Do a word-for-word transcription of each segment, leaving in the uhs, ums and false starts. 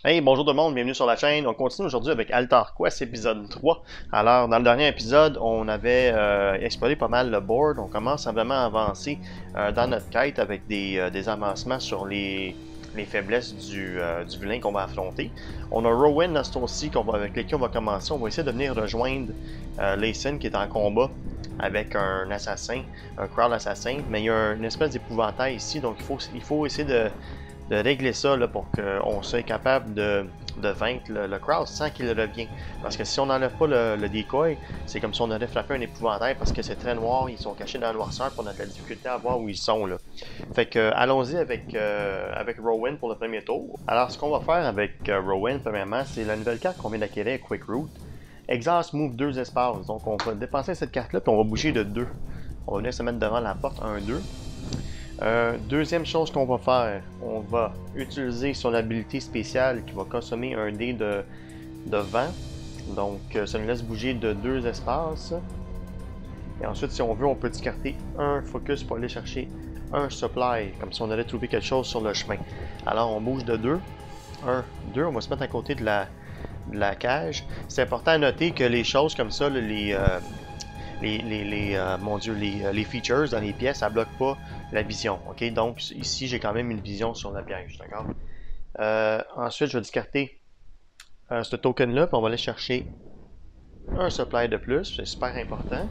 Hey, bonjour tout le monde, bienvenue sur la chaîne. On continue aujourd'hui avec Altar Quest épisode trois. Alors, dans le dernier épisode, on avait euh, exploré pas mal le board. On commence à vraiment avancer euh, dans notre quête avec des, euh, des avancements sur les, les faiblesses du, euh, du vilain qu'on va affronter. On a Rowan dans ce tour-ci avec lequel on va commencer. On va essayer de venir rejoindre euh, Layson qui est en combat avec un assassin, un crawl assassin. Mais il y a une espèce d'épouvantail ici, donc il faut, il faut essayer de... de régler ça là, pour qu'on soit capable de, de vaincre le, le crowd sans qu'il revienne. Parce que si on n'enlève pas le, le decoy, c'est comme si on aurait frappé un épouvantail parce que c'est très noir, ils sont cachés dans la noirceur et on a de la difficulté à voir où ils sont. Là. Fait que allons-y avec, euh, avec Rowan pour le premier tour. Alors ce qu'on va faire avec euh, Rowan, premièrement, c'est la nouvelle carte qu'on vient d'acquérir, Quick Route. Exhaust move deux espaces. Donc on va dépenser cette carte-là puis on va bouger de deux. On va venir se mettre devant la porte un deux. Euh, deuxième chose qu'on va faire, on va utiliser son habilité spéciale qui va consommer un dé de, de vent. Donc euh, ça nous laisse bouger de deux espaces. Et ensuite, si on veut, on peut discarter un focus pour aller chercher un supply, comme si on allait trouver quelque chose sur le chemin. Alors on bouge de deux. un, deux, on va se mettre à côté de la, de la cage. C'est important à noter que les choses comme ça, les... Euh, Les, les, les, euh, mon Dieu, les, les features dans les pièces, ça bloque pas la vision. Ok, donc ici j'ai quand même une vision sur la piège, d'accord. Euh, ensuite, je vais discarter euh, ce token-là, puis on va aller chercher un supply de plus, c'est super important.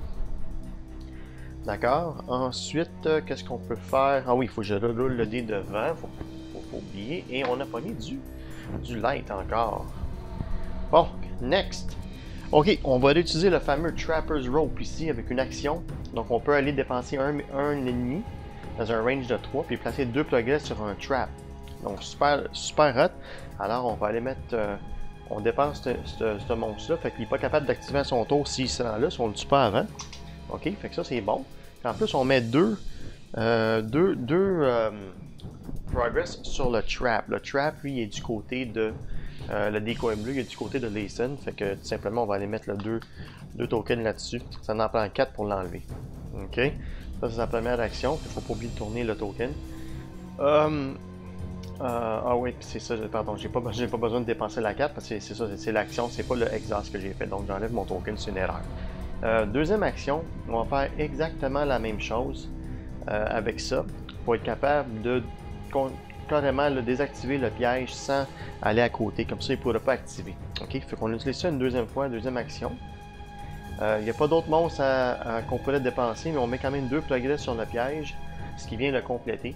D'accord. Ensuite, euh, qu'est-ce qu'on peut faire? Ah oui, il faut que je reroule le dé devant, faut, faut, faut oublier. Et on n'a pas mis du, du light encore. Bon, next. Ok, on va utiliser le fameux Trapper's Rope ici avec une action. Donc on peut aller dépenser un, un ennemi dans un range de trois puis placer deux progrès sur un trap. Donc super, super hot. Alors on va aller mettre... Euh, on dépense ce, ce, ce monstre-là, fait qu'il n'est pas capable d'activer à son tour s'il se rend là, si on ne le tue pas avant. Ok, fait que ça c'est bon. Puis en plus on met deux... Euh, deux... deux euh, progress sur le trap. Le trap, lui, il est du côté de... Euh, le decoy bleu il est du côté de Layson, fait que tout simplement on va aller mettre le deux, deux tokens là-dessus. Ça en prend quatre pour l'enlever. Ok, ça c'est la première action, il faut pas oublier de tourner le token. Um, euh, ah oui, c'est ça, pardon, j'ai pas, pas besoin de dépenser la carte parce que c'est ça, c'est l'action, c'est pas le exhaust que j'ai fait, donc j'enlève mon token, c'est une erreur. Euh, deuxième action, on va faire exactement la même chose euh, avec ça, pour être capable de carrément là, désactiver le piège sans aller à côté, comme ça il ne pourra pas activer. Ok, fait qu'on utilise ça une deuxième fois, deuxième action. Il euh, n'y a pas d'autres monstres qu'on pourrait dépenser, mais on met quand même deux progrès sur le piège, ce qui vient le compléter.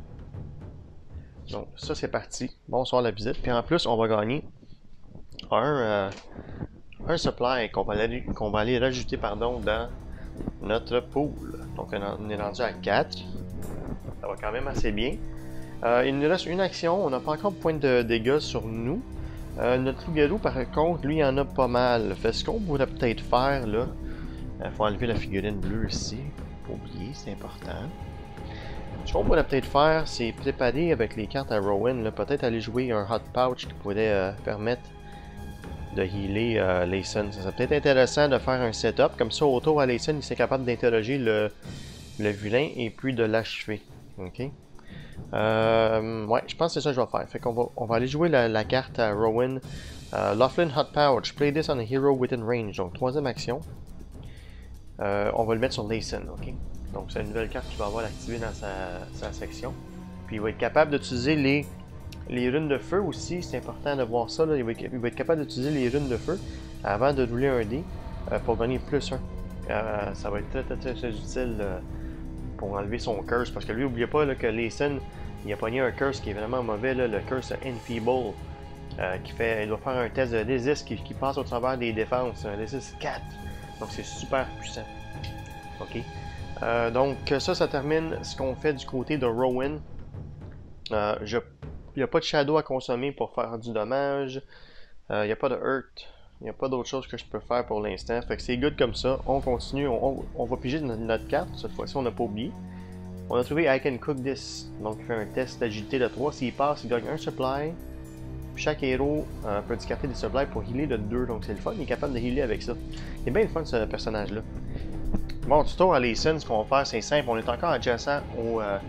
Donc ça c'est parti, bonsoir la visite. Puis en plus on va gagner un, euh, un supply qu'on va, qu'on va aller rajouter pardon, dans notre pool. Donc on est rendu à quatre, ça va quand même assez bien. Euh, il nous reste une action, on n'a pas encore de point de dégâts sur nous. Euh, notre loup-garou, par contre, lui, il en a pas mal. Fait ce qu'on pourrait peut-être faire, là... Il euh, faut enlever la figurine bleue ici. Faut pas oublier, c'est important. Ce qu'on pourrait peut-être faire, c'est préparer avec les cartes à Rowan, peut-être aller jouer un Hot Pouch qui pourrait euh, permettre de healer euh, Layson. Ça serait peut-être intéressant de faire un setup, comme ça, autour à Layson, il serait capable d'interroger le, le vilain et puis de l'achever. Ok? Euh, ouais, je pense que c'est ça que je vais faire. Fait qu'on va, on va aller jouer la, la carte à Rowan. Euh, Laughlin Hot Pouch. Play this on a hero within range. Donc, troisième action. Euh, on va le mettre sur Layson, ok? Donc, c'est une nouvelle carte qu'il va avoir activée dans sa, sa section. Puis, il va être capable d'utiliser les, les runes de feu aussi. C'est important de voir ça. Là. Il, va, il va être capable d'utiliser les runes de feu avant de rouler un dé euh, pour gagner plus un. Euh, ça va être très, très, très, très utile. Euh, pour enlever son curse, parce que lui, n'oubliez pas là, que Layson, il a pogné un curse qui est vraiment mauvais, là, le curse Enfeeble, euh, qui fait, il doit faire un test de résist qui, qui passe au travers des défenses, un résist quatre, donc c'est super puissant. Ok, euh, donc ça, ça termine ce qu'on fait du côté de Rowan. Euh, je, il n'y a pas de shadow à consommer pour faire du dommage, euh, il n'y a pas de hurt. Il n'y a pas d'autre chose que je peux faire pour l'instant. Fait que c'est good comme ça. On continue. On, on, on va piger notre, notre carte. Cette fois-ci, on n'a pas oublié. On a trouvé I can cook this. Donc, il fait un test d'agilité de trois. S'il passe, il gagne un supply. Puis chaque héros euh, peut discarter des supplies pour healer de deux. Donc, c'est le fun. Il est capable de healer avec ça. Il est bien le fun, ce personnage-là. Bon, du tour à Layson, ce qu'on va faire, c'est simple. On est encore adjacent au, euh,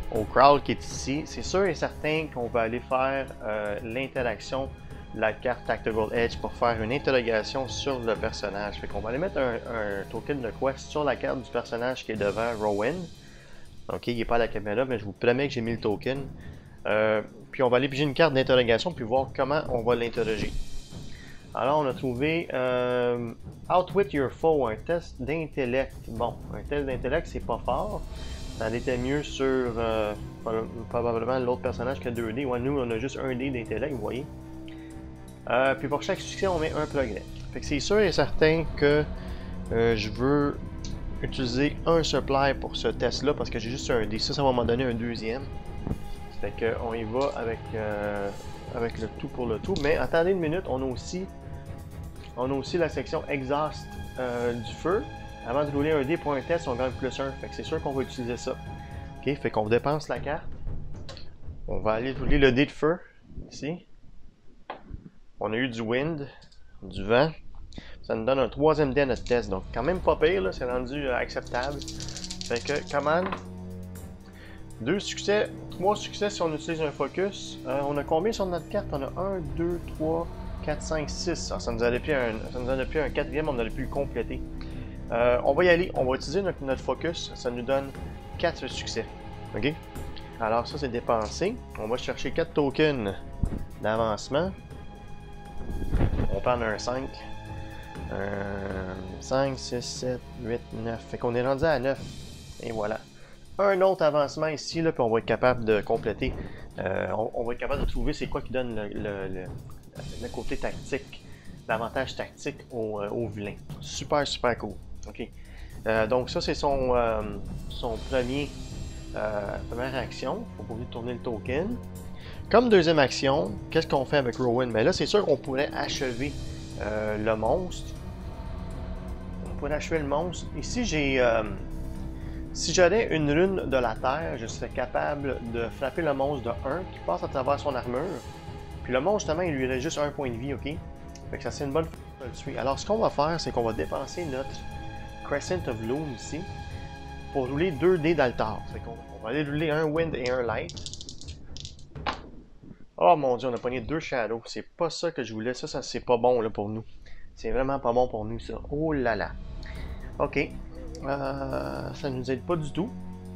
au crowd qui est ici. C'est sûr et certain qu'on va aller faire euh, l'interaction de la carte Tactical Edge pour faire une interrogation sur le personnage. Fait qu'on va aller mettre un, un token de quest sur la carte du personnage qui est devant Rowan. Ok, il n'est pas à la caméra, mais je vous promets que j'ai mis le token. Euh, puis on va aller piger une carte d'interrogation puis voir comment on va l'interroger. Alors on a trouvé euh, Outwit Your Foe, un test d'intellect. Bon, un test d'intellect c'est pas fort. Ça était mieux sur euh, probablement l'autre personnage que deux dés. Ouais, nous on a juste un dé d'intellect, vous voyez. Euh, puis pour chaque succès on met un progrès. Fait que c'est sûr et certain que euh, je veux utiliser un supply pour ce test là parce que j'ai juste un dé. Ça, ça va m'en donner un deuxième. Fait que on y va avec, euh, avec le tout pour le tout. Mais attendez une minute, on a aussi on a aussi la section exhaust euh, du feu. Avant de rouler un dé pour un test, on gagne plus un. Fait que c'est sûr qu'on va utiliser ça. Ok, fait qu'on dépense la carte. On va aller rouler le dé de feu ici. On a eu du wind, du vent. Ça nous donne un troisième dé à notre test. Donc quand même pas pire, c'est rendu euh, acceptable. Fait que commande. Deux succès, trois succès si on utilise un focus. Euh, on a combien sur notre carte? On a un, deux, trois, quatre, cinq, six. Ah, ça nous aurait pu un, ça nous aurait pu un quatrième, on aurait pu le compléter. Euh, on va y aller, on va utiliser notre, notre focus. Ça nous donne quatre succès. Ok? Alors ça c'est dépensé. On va chercher quatre tokens d'avancement. On prend un cinq. Un cinq, six, sept, huit, neuf. Fait qu'on est rendu à neuf. Et voilà. Un autre avancement ici, là, puis on va être capable de compléter. Euh, on, on va être capable de trouver c'est quoi qui donne le, le, le, le côté tactique, l'avantage tactique au, au vilain. Super, super cool. Ok. Euh, donc ça, c'est son, euh, son premier, euh, première action. Il faut pas oublier de tourner le token. Comme deuxième action, qu'est-ce qu'on fait avec Rowan? Mais là, c'est sûr qu'on pourrait achever euh, le monstre. On pourrait achever le monstre. Ici, j'ai... Euh, Si j'avais une rune de la terre, je serais capable de frapper le monstre de un qui passe à travers son armure. Puis le monstre, justement, il lui reste juste un point de vie, ok? Fait que ça, c'est une bonne façon de le tuer. Alors, ce qu'on va faire, c'est qu'on va dépenser notre Crescent of Loom ici pour rouler deux dés d'altar. Fait qu'on on va aller rouler un Wind et un Light. Oh mon dieu, on a pogné deux Shadows. C'est pas ça que je voulais. Ça, ça c'est pas bon là, pour nous. C'est vraiment pas bon pour nous, ça. Oh là là. Ok. Euh, ça ne nous aide pas du tout.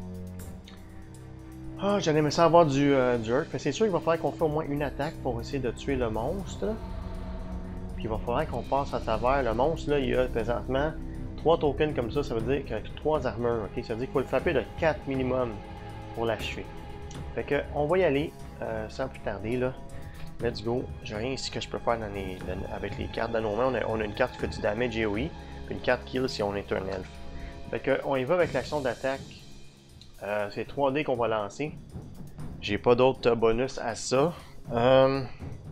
Ah, j'aurais aimé ça avoir du, euh, du Earth. C'est sûr qu'il va falloir qu'on fasse au moins une attaque pour essayer de tuer le monstre. Puis il va falloir qu'on passe à travers le monstre. Là, il y a présentement trois tokens comme ça. Ça veut dire qu'il y a trois armures. Okay? Ça veut dire qu'il faut le frapper de quatre minimum pour l'achever. Fait que on va y aller euh, sans plus tarder. Là. Let's go. J'ai rien ici que je peux faire dans les, dans, avec les cartes dans nos mains. On a, on a une carte qui fait du damage A O E. Puis une carte kill si on est un elfe. Fait que on y va avec l'action d'attaque. Euh, c'est trois dés qu'on va lancer. J'ai pas d'autres bonus à ça. Euh,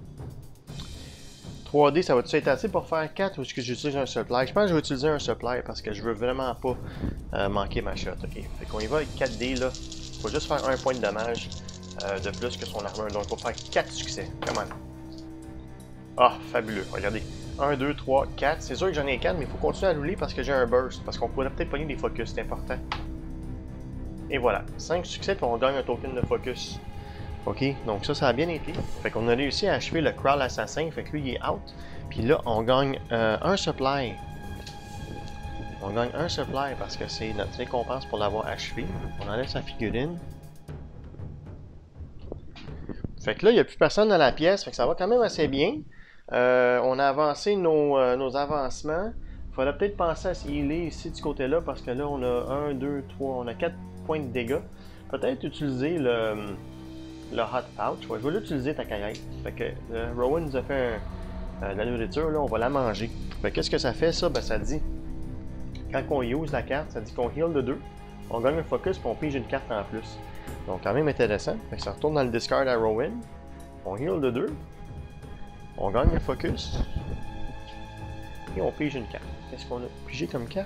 trois dés, ça va-tu être assez pour faire quatre ou est-ce que j'utilise un supply? Je pense que je vais utiliser un supply parce que je veux vraiment pas euh, manquer ma shot. Okay? Fait qu'on y va avec quatre dés là. Il faut juste faire un point de dommage euh, de plus que son armure. Donc on va faire quatre succès. Comment? Ah, fabuleux. Regardez. un, deux, trois, quatre. C'est sûr que j'en ai quatre, mais il faut continuer à rouler parce que j'ai un burst. Parce qu'on pourrait peut-être pogner des focus, c'est important. Et voilà. cinq succès, puis on gagne un token de focus. Ok, donc ça, ça a bien été. Fait qu'on a réussi à achever le Crawl Assassin. Fait que lui, il est out. Puis là, on gagne euh, un supply. On gagne un supply parce que c'est notre récompense pour l'avoir achevé. On enlève sa figurine. Fait que là, il n'y a plus personne dans la pièce. Fait que ça va quand même assez bien. Euh, on a avancé nos, euh, nos avancements. Il faudrait peut-être penser à se healer ici du côté-là parce que là on a un, deux, trois, on a quatre points de dégâts. Peut-être utiliser le, le Hot Pouch. Ouais, je vais l'utiliser ta caillette. Fait que euh, Rowan nous a fait un, euh, de la nourriture, là, on va la manger. Fait qu'est-ce que ça fait ça? Ben, ça dit, quand on use la carte, ça dit qu'on heal de deux. On gagne un focus et on pige une carte en plus. Donc quand même intéressant. Fait que ça retourne dans le discard à Rowan. On heal de deux. On gagne un focus. Et on pige une carte. Qu'est-ce qu'on a pigé comme carte?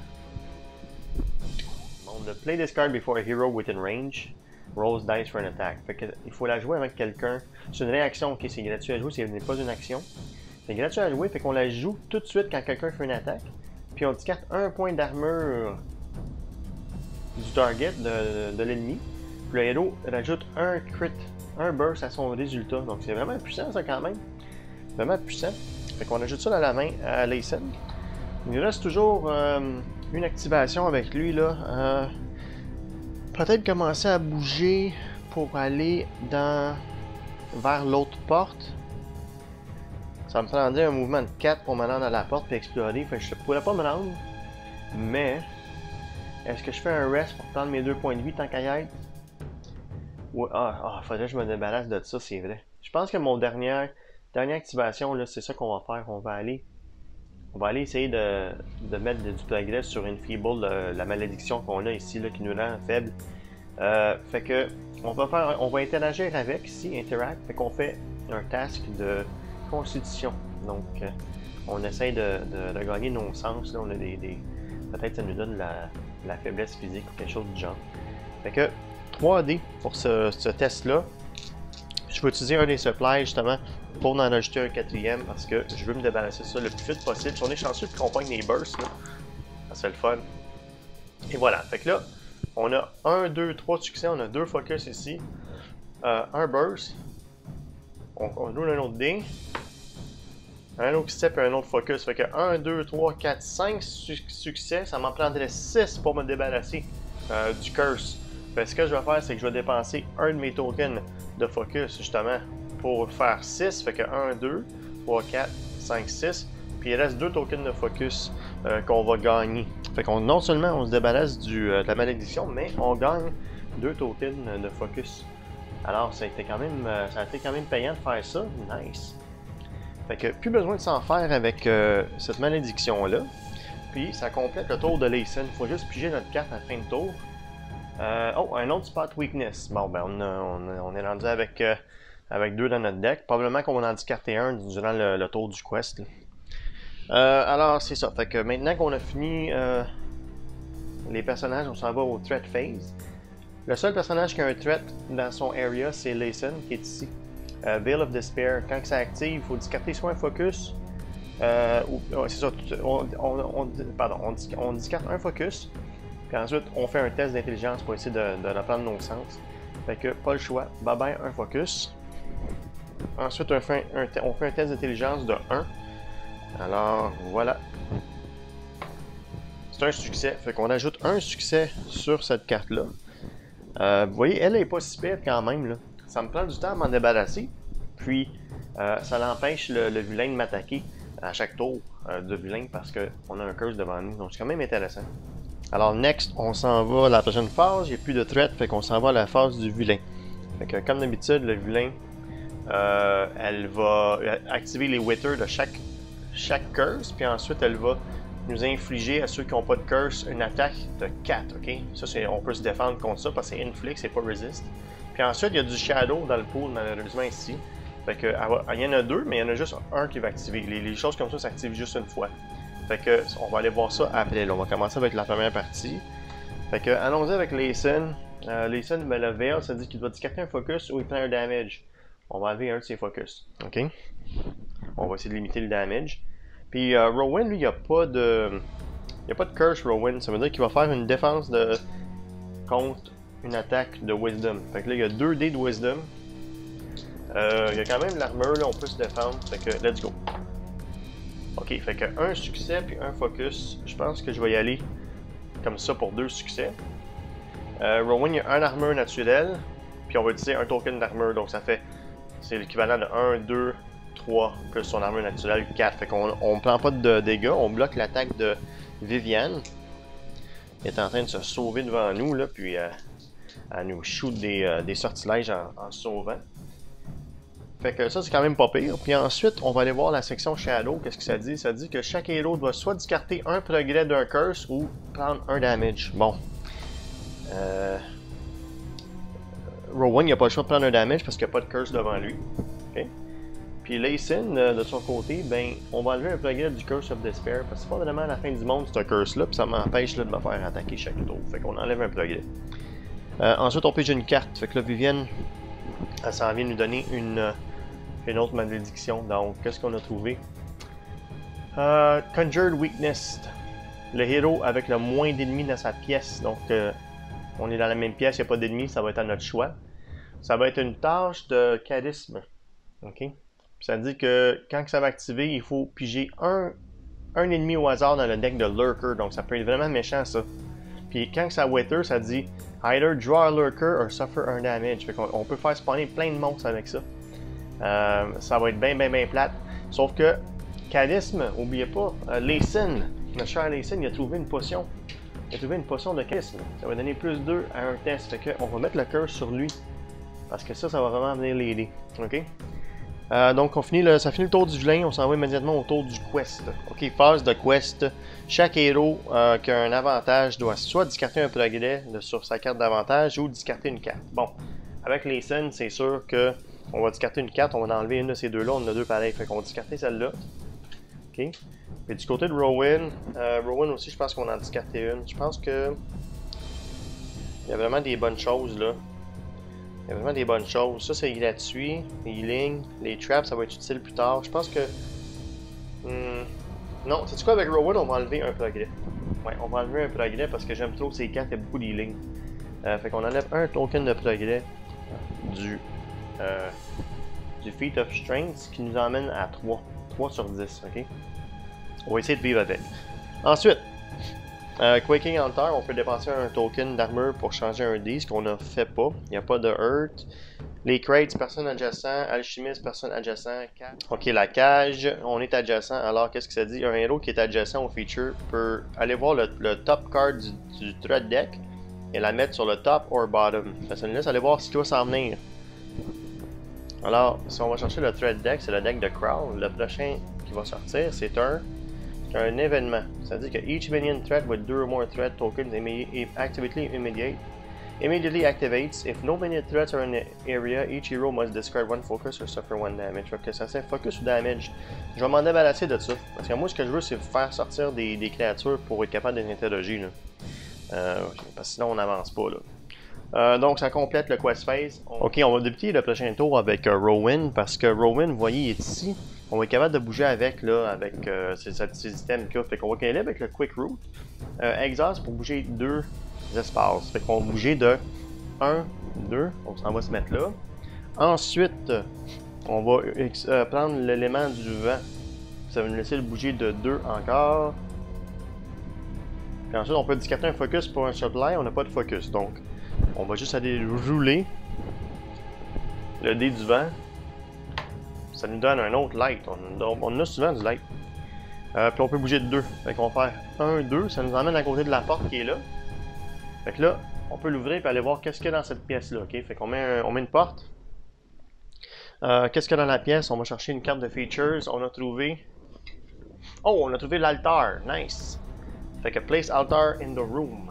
On a play this card before a hero within range. Rolls dice for an attack. Fait que, il faut la jouer avec quelqu'un. C'est une réaction, ok, c'est gratuit à jouer, ce n'est pas une action. C'est gratuit à jouer, fait qu'on la joue tout de suite quand quelqu'un fait une attaque. Puis on discarte un point d'armure du target de, de l'ennemi. Puis le héros rajoute un crit, un burst à son résultat. Donc c'est vraiment puissant ça quand même. Vraiment puissant. Fait qu'on ajoute ça dans la main à Layson. Il reste toujours euh, une activation avec lui là. Euh, Peut-être commencer à bouger pour aller dans vers l'autre porte. Ça me prendrait un mouvement de quatre pour me rendre à la porte et explorer. Fait que je pourrais pas me rendre. Mais est-ce que je fais un rest pour prendre mes deux points de vie tant qu'à y être? Ouais, ah, ah, faudrait que je me débarrasse de ça, c'est vrai. Je pense que mon dernière, dernière activation, là, c'est ça qu'on va faire. On va aller. On va aller essayer de, de mettre du progrès sur une Feeble, la, la malédiction qu'on a ici, là, qui nous rend faible. Euh, fait que on va faire, on va interagir avec ici, interact. Fait qu'on fait un task de constitution. Donc, euh, on essaye de, de, de gagner nos sens. Là, on a des, des peut-être ça nous donne la, la faiblesse physique ou quelque chose du genre. Fait que trois D pour ce, ce test-là. Je vais utiliser un des supplies justement pour en rajouter un quatrième parce que je veux me débarrasser de ça le plus vite possible. Si on est chanceux de qu'on pogne les bursts, là, c'est le fun. Et voilà, fait que là, on a un, deux, trois succès, on a deux focus ici, euh, un burst, on, on roule un autre dé, un autre step et un autre focus. Fait que un, deux, trois, quatre, cinq su succès, ça m'en prendrait six pour me débarrasser euh, du curse. Fait que ce que je vais faire, c'est que je vais dépenser un de mes tokens de focus justement pour faire six. Fait que un, deux, trois, quatre, cinq, six. Puis il reste deux tokens de focus euh, qu'on va gagner. Fait qu'on non seulement on se débarrasse du, euh, de la malédiction, mais on gagne deux tokens de focus. Alors ça a été quand même, euh, ça a été quand même payant de faire ça. Nice. Fait que plus besoin de s'en faire avec euh, cette malédiction là. Puis ça complète le tour de Layson. Il faut juste piger notre carte à la fin de tour. Euh, oh, un autre spot weakness. Bon, ben on, a, on, a, on est rendu avec, euh, avec deux dans notre deck. Probablement qu'on va en discarter un durant le, le tour du quest. Euh, alors, c'est ça. Fait que maintenant qu'on a fini euh, les personnages, on s'en va au threat phase. Le seul personnage qui a un threat dans son area, c'est Layson, qui est ici. Euh, Veil of Despair. Quand ça active, il faut discarter soit un focus. Euh, ou, oh, c'est ça. On, on, on, pardon, on, on discarte un focus. Puis ensuite, on fait un test d'intelligence pour essayer de, de reprendre nos sens. Fait que, pas le choix. Bye bye, un focus. Ensuite, on fait un, on fait un test d'intelligence de un. Alors, voilà. C'est un succès. Fait qu'on ajoute un succès sur cette carte-là. Euh, vous voyez, elle est pas si pire quand même, là. Ça me prend du temps à m'en débarrasser. Puis, euh, ça l'empêche le, le vilain de m'attaquer à chaque tour euh, de vilain parce qu'on a un curse devant nous. Donc, c'est quand même intéressant. Alors, next, on s'en va à la prochaine phase. Il n'y a plus de threat, fait qu'on s'en va à la phase du vilain. Fait que, comme d'habitude, le vilain, euh, elle va activer les withers de chaque, chaque curse, puis ensuite, elle va nous infliger à ceux qui n'ont pas de curse une attaque de quatre, ok? Ça, c'est, on peut se défendre contre ça parce que c'est inflict, c'est pas resist. Puis ensuite, il y a du shadow dans le pool, malheureusement, ici. Fait que, il y en a deux, mais il y en a juste un qui va activer. Les, les choses comme ça s'activent juste une fois. Fait que, on va aller voir ça après. Là. On va commencer avec la première partie. Fait que, allons-y avec Layson. Euh, Layson, ben, le Veil, ça dit qu'il doit discarter un focus ou il prend un damage. On va enlever un de ses focus. Ok? On va essayer de limiter le damage. Puis, euh, Rowan, lui, il n'y a pas de. Il n'y a pas de curse, Rowan. Ça veut dire qu'il va faire une défense de. Contre une attaque de Wisdom. Fait que là, il y a deux dés de Wisdom. Euh, il y a quand même l'armure, là, on peut se défendre. Fait que, let's go. Ok, fait que un succès puis un focus. Je pense que je vais y aller comme ça pour deux succès. Euh, Rowan, il y a un armure naturel, puis on va utiliser un token d'armure, donc ça fait, c'est l'équivalent de un, deux, trois, plus son armure naturelle, quatre. Fait qu'on on prend pas de dégâts, on bloque l'attaque de Viviane. Elle est en train de se sauver devant nous, là, puis euh, elle nous shoot des, euh, des sortilèges en, en se sauvant. Fait que ça, c'est quand même pas pire. Puis ensuite, on va aller voir la section Shadow. Qu'est-ce que ça dit? Ça dit que chaque héros doit soit discarter un progrès d'un curse ou prendre un damage. Bon. Euh... Rowan, il n'a pas le choix de prendre un damage parce qu'il n'y a pas de curse devant lui. Okay. Puis Layson, euh, de son côté, ben, on va enlever un progrès du Curse of Despair parce que c'est pas vraiment la fin du monde, ce curse-là. Puis ça m'empêche de me faire attaquer chaque tour. Fait qu'on enlève un progrès. Euh, ensuite, on pige une carte. Fait que là, Viviane, elle s'en vient nous donner une... une autre malédiction. Donc, qu'est-ce qu'on a trouvé? Euh, Conjured Weakness. Le héros avec le moins d'ennemis dans sa pièce. Donc, euh, on est dans la même pièce, il n'y a pas d'ennemis, ça va être à notre choix. Ça va être une tâche de charisme. OK? Puis ça dit que quand ça va activer, il faut piger un, un ennemi au hasard dans le deck de Lurker. Donc ça peut être vraiment méchant ça. Puis quand ça Wither, ça dit either draw a Lurker or suffer un damage. Fait qu'on on peut faire spawner plein de monstres avec ça. Euh, ça va être bien, bien, bien plate. Sauf que charisme, n'oubliez pas, euh, Layson, notre cher Layson, il a trouvé une potion. Il a trouvé une potion de charisme. Ça va donner plus deux à un test. Fait qu'on va mettre le cœur sur lui. Parce que ça, ça va vraiment venir l'aider. OK? Euh, donc, on finit le, ça finit le tour du vilain. On s'en va immédiatement au tour du quest. OK, phase de quest. Chaque héros euh, qui a un avantage doit soit discarter un progrès de, sur sa carte d'avantage ou discarter une carte. Bon, avec les scènes, c'est sûr que on va discarter une carte. On va enlever une de ces deux-là. On en a deux pareils. Fait qu'on va discarter celle-là. OK? Et du côté de Rowan, euh, Rowan aussi, je pense qu'on en a discarté une. Je pense que il y a vraiment des bonnes choses là. Il y a vraiment des bonnes choses. Ça, c'est gratuit. Les healing, les traps, ça va être utile plus tard. Je pense que... Hmm, non, c'est quoi avec Rowan, on va enlever un progrès. Ouais, on va enlever un progrès parce que j'aime trop ces cartes, il y a beaucoup d'healing. Euh, fait qu'on enlève un token de progrès du... Euh, du Feat of Strength qui nous emmène à trois. trois sur dix, ok? On va essayer de vivre avec. Ensuite, Euh, Quaking Altar, on peut dépenser un token d'armure pour changer un dé, ce qu'on ne fait pas. Il n'y a pas de hurt. Les crates, personne adjacent. Alchimiste, personne adjacent. Ok, la cage, on est adjacent. Alors, qu'est-ce que ça dit? Un héros qui est adjacent au feature peut aller voir le, le top card du, du thread deck et la mettre sur le top or bottom. Ça nous laisse aller voir ce qui va s'en venir. Alors, si on va chercher le thread deck, c'est le deck de Crown. Le prochain qui va sortir, c'est un... un événement. Ça veut dire que each minion threat with two or more threat tokens actively immediate immediately activates. If no minion threats are in the area, each hero must discard one focus or suffer one damage. Fait que ça c'est focus ou damage. Je vais m'en débarrasser de ça. Parce que moi ce que je veux c'est faire sortir des, des créatures pour être capable de les interroger. Là. Euh, parce que sinon on n'avance pas là. Euh, donc ça complète le quest phase. Ok, on va débuter le prochain tour avec euh, Rowan parce que Rowan, vous voyez, il est ici. On va être capable de bouger avec, là, avec euh, ces, ces items qu'il y a. Fait qu'on va aller avec le Quick Route. Euh, Exhaust pour bouger deux espaces. Fait qu'on va bouger de un, deux. Donc ça va se mettre là. Ensuite, on va euh, prendre l'élément du vent. Ça va nous laisser le bouger de deux encore. Puis ensuite, on peut discarter un focus pour un supply. On n'a pas de focus. Donc, on va juste aller rouler le dé du vent. Ça nous donne un autre light. On, on, on a souvent du light. Euh, puis on peut bouger de deux. Fait qu'on va faire un, deux. Ça nous emmène à côté de la porte qui est là. Fait que là, on peut l'ouvrir et aller voir qu'est-ce qu'il y a dans cette pièce-là. Okay? Fait qu'on met, un, on met une porte. Euh, qu'est-ce qu'il y a dans la pièce? On va chercher une carte de features. On a trouvé... Oh, on a trouvé l'altar. Nice. Fait que place altar in the room.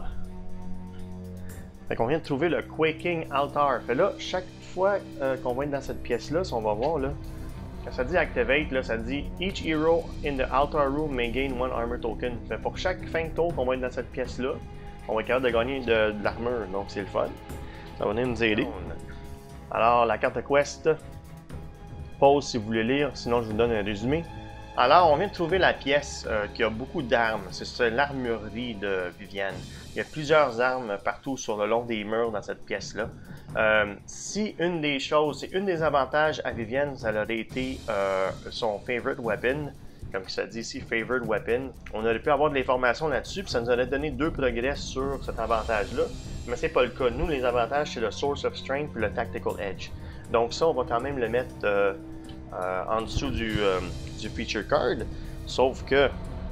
Fait qu'on vient de trouver le Quaking Altar. Fait là, chaque fois euh, qu'on va être dans cette pièce-là, si on va voir là, quand ça dit Activate, là, ça dit Each hero in the altar room may gain one armor token. Fait pour chaque fin de tour qu'on va être dans cette pièce-là, on va être capable de gagner de, de l'armure. Donc c'est le fun. Ça va venir nous aider. Alors, la carte de quest, pause si vous voulez lire, sinon je vous donne un résumé. Alors, on vient de trouver la pièce euh, qui a beaucoup d'armes. C'est l'armurerie de Vivienne. Il y a plusieurs armes partout sur le long des murs dans cette pièce-là. Euh, si une des choses, c'est une des avantages à Vivienne, ça aurait été euh, son favorite weapon, comme ça dit ici, favorite weapon. On aurait pu avoir de l'information là-dessus, puis ça nous aurait donné deux progrès sur cet avantage-là. Mais c'est pas le cas. Nous, les avantages, c'est le Source of Strength et le Tactical Edge. Donc ça, on va quand même le mettre euh, euh, en dessous du, euh, du feature card, sauf que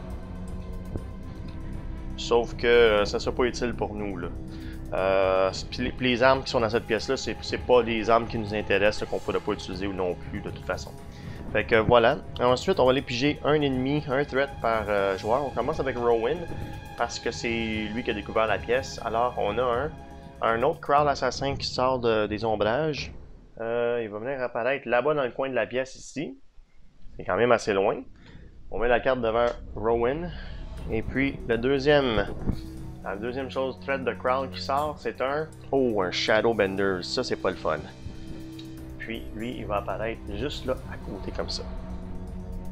sauf que ça ne sera pas utile pour nous là. Euh, puis les, les armes qui sont dans cette pièce là, c'est pas des armes qui nous intéressent, qu'on ne pourrait pas utiliser ou non plus de toute façon. Fait que voilà. Ensuite on va aller piger un ennemi, un threat par euh, joueur. On commence avec Rowan parce que c'est lui qui a découvert la pièce. Alors on a un, un autre Crawl Assassin qui sort de, des ombrages. Euh, il va venir apparaître là-bas dans le coin de la pièce ici. C'est quand même assez loin. On met la carte devant Rowan. Et puis le deuxième, la deuxième chose, thread de Crown qui sort, c'est un... Oh, un Shadowbender. Ça, c'est pas le fun. Puis lui, il va apparaître juste là, à côté comme ça.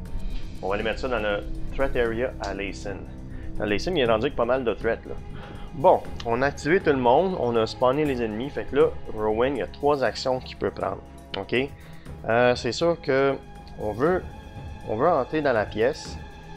On va aller mettre ça dans le threat area à Layson. Dans Layson, il est rendu avec pas mal de threats là. Bon, on a activé tout le monde, on a spawné les ennemis, fait que là, Rowan, il y a trois actions qu'il peut prendre. Ok? Euh, c'est sûr que on veut, on veut entrer dans la pièce.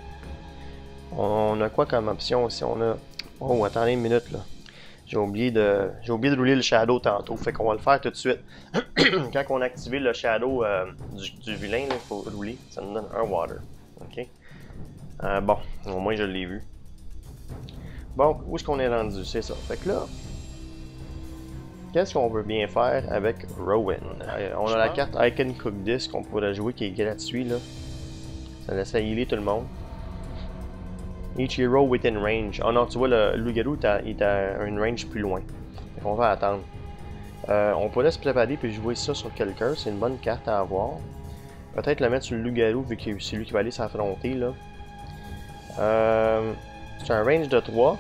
On a quoi comme option aussi? On a... Oh, attendez une minute là. J'ai oublié de j'ai oublié de rouler le shadow tantôt, fait qu'on va le faire tout de suite. Quand on a activé le shadow euh, du, du vilain, il faut rouler, ça nous donne un water. Ok? Euh, bon, au moins je l'ai vu. Bon, où est-ce qu'on est rendu? C'est ça. Fait que là, qu'est-ce qu'on veut bien faire avec Rowan? Euh, on a la carte I Can Cook This qu'on pourrait jouer qui est gratuit là. Ça laisse à healer tout le monde. Each hero within range. Oh non, tu vois, le loup-garou est à une range plus loin. Fait qu'on va attendre. Euh, on pourrait se préparer puis jouer ça sur quelqu'un. C'est une bonne carte à avoir. Peut-être le mettre sur le loup-garou vu que c'est lui qui va aller s'affronter là. Euh, c'est un range de trois.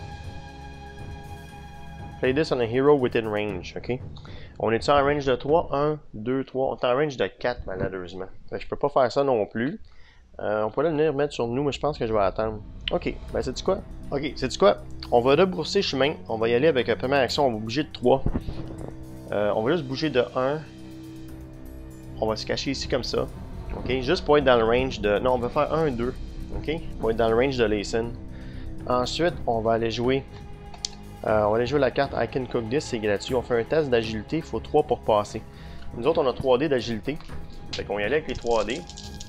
Play this on a hero within range, ok? On est-tu en range de trois? un, deux, trois. On est en range de quatre malheureusement. Fait que je peux pas faire ça non plus. Euh, on pourrait venir mettre sur nous, mais je pense que je vais attendre. Ok, ben c'est du quoi? Ok, c'est du quoi? On va rebrousser chemin. On va y aller avec la première action. On va bouger de trois. Euh, on va juste bouger de un. On va se cacher ici comme ça. Ok, juste pour être dans le range de... Non, on va faire un, deux. Ok, pour être dans le range de Layson. Ensuite, on va aller jouer... Euh, on va aller jouer la carte I Can Cook This, c'est gratuit. On fait un test d'agilité, il faut trois pour passer. Nous autres, on a trois dés d'agilité. Fait qu'on y allait avec les trois dés.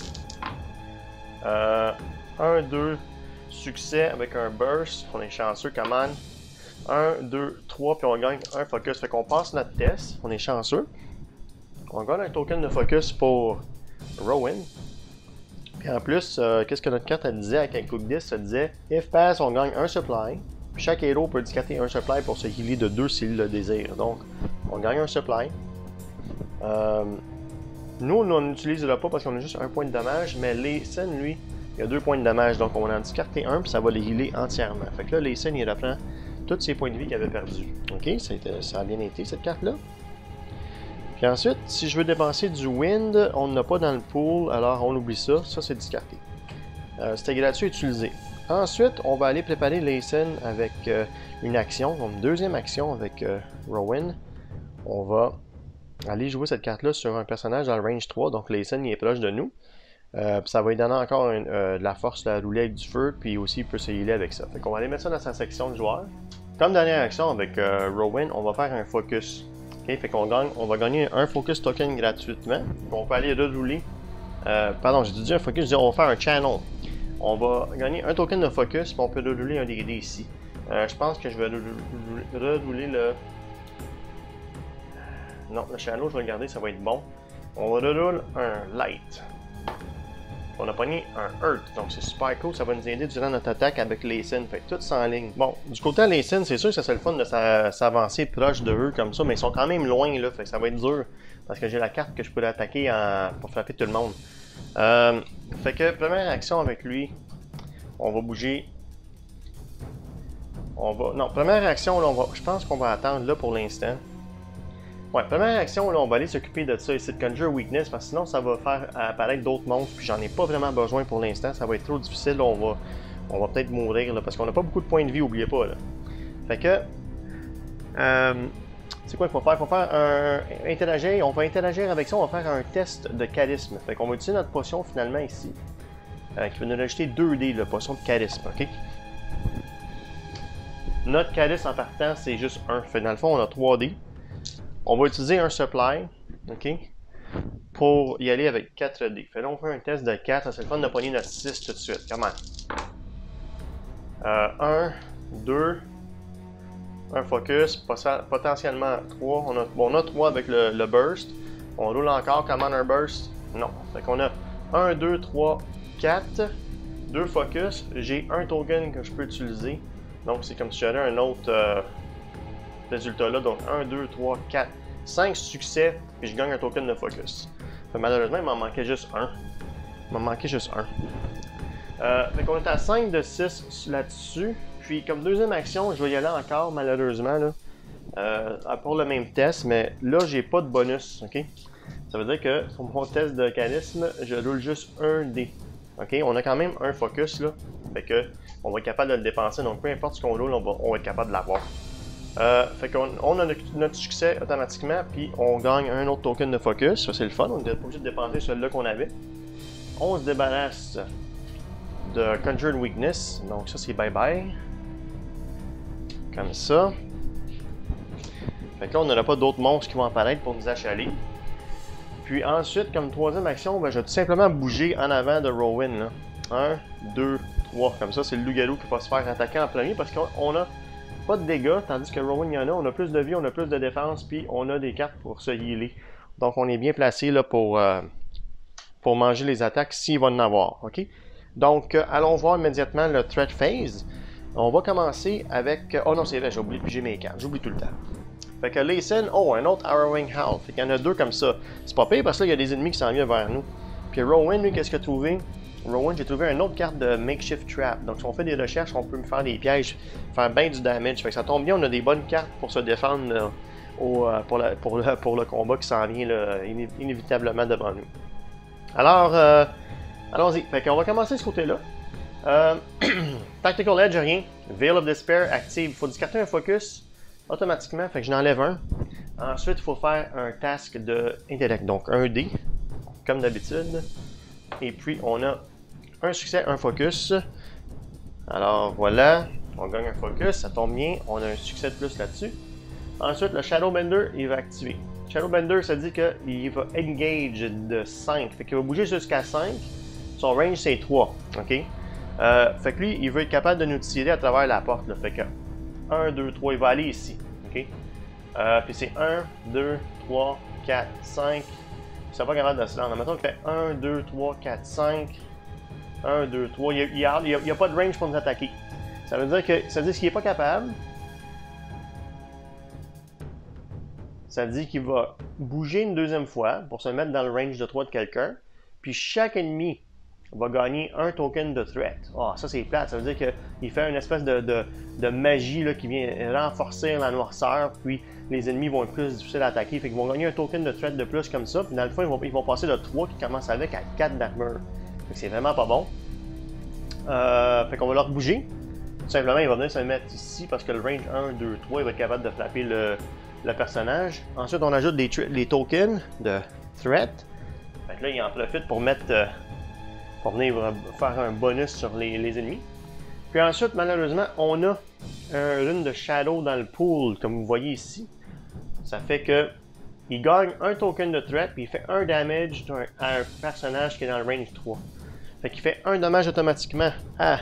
Euh, un, deux, succès avec un burst. On est chanceux, come on. un, deux, trois, puis on gagne un focus. Fait qu'on passe notre test. On est chanceux. On gagne un token de focus pour Rowan. Puis en plus, euh, qu'est-ce que notre carte elle disait avec un Cook This? Ça disait if pass, on gagne un supply. Puis chaque héros peut discarter un supply pour se healer de deux s'il le désire. Donc, on gagne un supply. Euh, Nous, on n'utilisera pas parce qu'on a juste un point de dommage, mais Layson, lui, il a deux points de dommage, donc on va en discarter un, puis ça va les healer entièrement. Fait que là, Layson, il reprend tous ses points de vie qu'il avait perdus. Ok, ça a, ça a bien été, cette carte-là. Puis ensuite, si je veux dépenser du wind, on n'a pas dans le pool, alors on oublie ça, ça c'est discarté. Euh, C'était gratuit à utiliser. Ensuite, on va aller préparer Layson avec euh, une action, une deuxième action avec euh, Rowan. On va aller jouer cette carte-là sur un personnage dans le range trois, donc Layson il est proche de nous. Euh, ça va lui donner encore une, euh, de la force à rouler avec du feu, puis aussi il peut se healer avec ça. Fait qu'on va aller mettre ça dans sa section de joueurs. Comme dernière action avec euh, Rowan, on va faire un focus. Okay? Fait qu'on gagne, on va gagner un focus token gratuitement. On peut aller rerouler. Euh, pardon, j'ai dit un focus, on va faire un channel. On va gagner un token de focus, puis on peut rerouler un des dés ici. Euh, je pense que je vais rerouler le... Non, le shadow, je vais le garder, ça va être bon. On reroule un light. On a pogné un Earth, donc c'est super cool, ça va nous aider durant notre attaque avec Layson, fait que tout ça en ligne. Bon, du côté de Layson, c'est sûr que ça serait le fun de s'avancer proche de eux comme ça, mais ils sont quand même loin là, fait que ça va être dur, parce que j'ai la carte que je pourrais attaquer en... pour frapper tout le monde. Euh, fait que première action avec lui, on va bouger. On va... Non, première action, là, on va... je pense qu'on va attendre là pour l'instant. Ouais, première action, là, on va aller s'occuper de ça ici, de Conjure Weakness, parce que sinon ça va faire apparaître d'autres monstres, puis j'en ai pas vraiment besoin pour l'instant, ça va être trop difficile, là, on va, on va peut-être mourir, là, parce qu'on n'a pas beaucoup de points de vie, oubliez pas, là. Fait que, euh, c'est quoi qu'il faut faire? Il faut faire un, interagir, on va interagir avec ça, on va faire un test de charisme. Fait qu'on va utiliser notre potion finalement ici, euh, qui va nous rajouter deux dés, la potion de charisme, ok? Notre charisme en partant, c'est juste un, fait dans le fond, on a trois dés. On va utiliser un supply, ok, pour y aller avec quatre dés. Fait là, on fait un test de quatre, ça c'est le fun de pogner notre six tout de suite. Comment? Euh, un, deux, un focus, potentiellement trois. On a, bon, on a trois avec le, le burst. On roule encore, comment un burst? Non. Fait qu'on a un, deux, trois, quatre, deux focus. J'ai un token que je peux utiliser. Donc c'est comme si j'avais un autre... Euh, résultat là, donc un, deux, trois, quatre, cinq succès, puis je gagne un token de focus. Fait, malheureusement, il m'en manquait juste un. Il m'en manquait juste un. Euh, fait qu'on est à cinq de six là-dessus. Puis comme deuxième action, je vais y aller encore, malheureusement, là, euh, pour le même test, mais là, j'ai pas de bonus, ok? Ça veut dire que sur mon test de charisme, je roule juste un dé. Ok? On a quand même un focus, là. Fait que on va être capable de le dépenser, donc peu importe ce qu'on roule, on va, on va être capable de l'avoir. Euh, fait qu'on on a notre succès automatiquement, puis on gagne un autre token de focus. Ça, c'est le fun, on n'est pas obligé de dépenser celui-là qu'on avait. On se débarrasse de Conjured Weakness, donc ça c'est bye bye. Comme ça. Fait que là, on n'aura pas d'autres monstres qui vont apparaître pour nous achaler. Puis ensuite, comme troisième action, ben, je vais tout simplement bouger en avant de Rowan. Là. un, deux, trois. Comme ça, c'est le loup-garou qui va se faire attaquer en premier parce qu'on a pas de dégâts, tandis que Rowan, il y en a. On a plus de vie, on a plus de défense, puis on a des cartes pour se healer. Donc, on est bien placé là, pour, euh, pour manger les attaques s'il va en avoir. OK? Donc, euh, allons voir immédiatement le threat phase. On va commencer avec... Oh non, c'est vrai, j'ai oublié de piger mes cartes. J'oublie tout le temps. Fait que Layson, oh, un autre Harrowing Howl. Fait qu'il y en a deux comme ça. C'est pas pire parce que là, il y a des ennemis qui s'en viennent vers nous. Puis Rowan, lui, qu'est-ce qu'il a trouvé? Rowan, j'ai trouvé une autre carte de Makeshift Trap. Donc, si on fait des recherches, on peut me faire des pièges, faire bien du damage. Fait que ça tombe bien, on a des bonnes cartes pour se défendre là, au, euh, pour, la, pour, le, pour le combat qui s'en vient là, iné inévitablement devant nous. Alors, euh, allons-y. Fait qu'on va commencer de ce côté-là. Euh, Tactical Edge, rien. Veil of Despair active. Il faut discarter un focus automatiquement. Fait que je n'enlève un. Ensuite, il faut faire un task de intellect. Donc, un dé, comme d'habitude. Et puis, on a un succès, un focus. Alors, voilà. On gagne un focus. Ça tombe bien. On a un succès de plus là-dessus. Ensuite, le Shadowbender, il va activer. Shadowbender, ça dit qu'il va engage de cinq. Fait qu'il va bouger jusqu'à cinq. Son range, c'est trois. OK? Euh, fait que lui, il veut être capable de nous tirer à travers la porte. Là. Fait que un, deux, trois, il va aller ici. OK? Euh, puis c'est un, deux, trois, quatre, cinq. Il ne pas capable de se rendre. Mettons qu'il fait un, deux, trois, quatre, cinq. un, deux, trois. Il n'y a, a, a pas de range pour nous attaquer. Ça veut dire que ça veut dire qu'il n'est pas capable. Ça dit qu'il va bouger une deuxième fois pour se mettre dans le range de trois de quelqu'un. Puis chaque ennemi va gagner un token de threat. Ah, oh, ça c'est plate. Ça veut dire qu'il fait une espèce de, de, de magie là, qui vient renforcer la noirceur. Puis les ennemis vont être plus difficiles à attaquer. Fait qu'ils vont gagner un token de threat de plus comme ça. Puis dans le fond, ils vont, ils vont passer de trois qui commencent avec à quatre d'armure. Fait que c'est vraiment pas bon. Euh, fait qu'on va leur bouger. Tout simplement, il va venir se mettre ici parce que le range un, deux, trois, il va être capable de frapper le, le personnage. Ensuite, on ajoute des, les tokens de threat. Fait que là, il en profite pour mettre... Euh, pour venir faire un bonus sur les, les ennemis. Puis ensuite, malheureusement, on a un rune de Shadow dans le pool, comme vous voyez ici. Ça fait que il gagne un token de threat, puis il fait un damage à un personnage qui est dans le range trois. Fait qu'il fait un dommage automatiquement à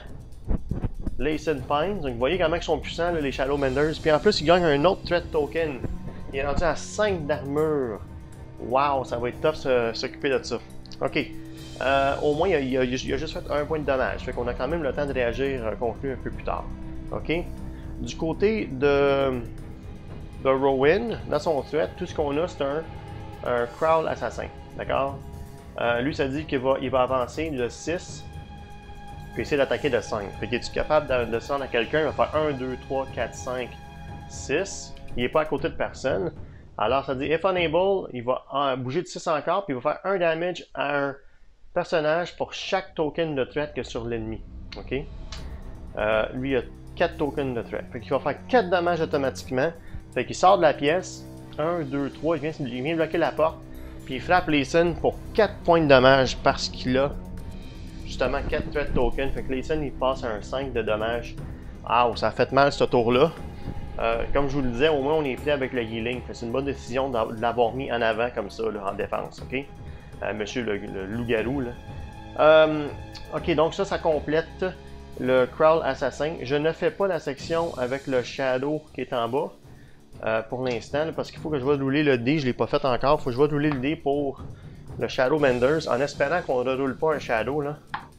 Layson Pines. Donc vous voyez comment ils sont puissants, là, les Shadowbenders. Puis en plus, il gagne un autre threat token. Il est rendu à cinq d'armure. Wow, ça va être tough de s'occuper de ça. Ok. Euh, au moins, il a, il, a, il a juste fait un point de dommage. Fait qu'on a quand même le temps de réagir euh, contre lui un peu plus tard. OK? Du côté de, de Rowan, dans son threat, tout ce qu'on a, c'est un, un Crawl Assassin. D'accord? Euh, lui, ça dit qu'il va, il va avancer de six, puis essayer d'attaquer de cinq. Fait qu'il est capable de, de se rendre à quelqu'un, il va faire un, deux, trois, quatre, cinq, six. Il n'est pas à côté de personne. Alors, ça dit, if unable, il va en, bouger de six encore, puis il va faire un damage à un personnage pour chaque token de threat que sur l'ennemi. OK? Euh, lui, il a quatre tokens de threat. Fait qu'il va faire quatre dommages automatiquement. Fait qu'il sort de la pièce. un, deux, trois. Il vient, il vient bloquer la porte. Puis il frappe Layson pour quatre points de dommage parce qu'il a justement quatre threat tokens. Fait que Layson, il passe à un cinq de dommage. Ah, ça a fait mal ce tour-là. Euh, comme je vous le disais, au moins on est prêt avec le healing. C'est une bonne décision de l'avoir mis en avant comme ça, là, en défense. OK? Euh, monsieur le, le loup-garou. Euh, ok, donc ça, ça complète le Crawl Assassin. Je ne fais pas la section avec le Shadow qui est en bas euh, pour l'instant, parce qu'il faut que je vais rouler le dé. Je ne l'ai pas fait encore. Il faut que je vais rouler le dé pour le Shadowbenders en espérant qu'on ne roule pas un Shadow. Là.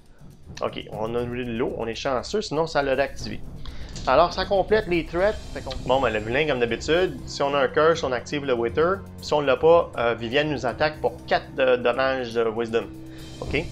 Ok, on a roulé de l'eau. On est chanceux, sinon ça l'aurait activé. Alors, ça complète les threats. Bon, ben, le vilain, comme d'habitude, si on a un curse, on active le Wither. Si on ne l'a pas, euh, Vivienne nous attaque pour quatre de dommages de Wisdom. OK?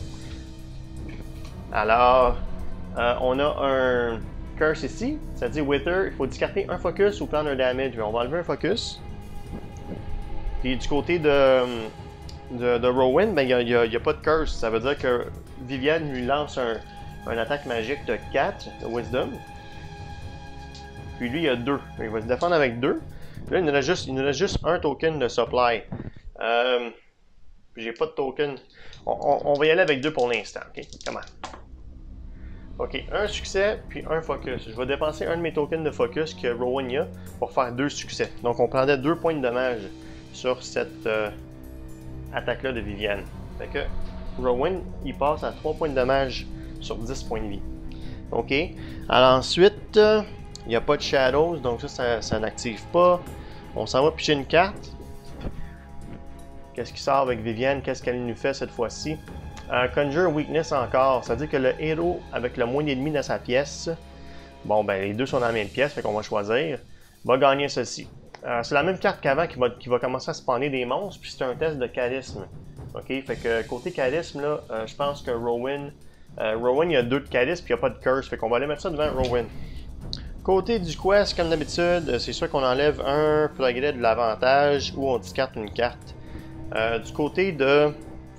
Alors, euh, on a un curse ici. Ça dit Wither, il faut discarter un focus ou prendre un damage. On va enlever un focus. Puis du côté de, de, de Rowan, ben, il n'y a, a, a pas de curse. Ça veut dire que Vivienne lui lance un, une attaque magique de quatre, de Wisdom. Puis lui, il a deux. Il va se défendre avec deux. Là, il nous reste juste, il nous reste juste un token de supply. Euh, J'ai pas de token. On, on, on va y aller avec deux pour l'instant. Ok, comment? Ok, un succès, puis un focus. Je vais dépenser un de mes tokens de focus que Rowan a pour faire deux succès. Donc, on prendrait deux points de dommage sur cette euh, attaque-là de Viviane. Fait que Rowan, il passe à trois points de dommage sur dix points de vie. Ok. Alors ensuite, euh, il n'y a pas de Shadows, donc ça, ça, ça n'active pas. On s'en va picher une carte. Qu'est-ce qui sort avec Viviane? Qu'est-ce qu'elle nous fait cette fois-ci? Euh, Conjure Weakness encore. Ça veut dire que le héros avec le moins d'ennemis dans sa pièce, bon ben les deux sont dans la même pièce, fait qu'on va choisir, va gagner ceci. Euh, c'est la même carte qu'avant qui va, qui va commencer à spawner des monstres, puis c'est un test de charisme. Ok, fait que côté charisme, là, euh, je pense que Rowan, euh, Rowan il y a deux de charisme, puis il n'y a pas de curse, fait qu'on va aller mettre ça devant Rowan. Côté du quest, comme d'habitude, c'est sûr qu'on enlève un progrès de l'avantage ou on discarte une carte. Euh, du côté de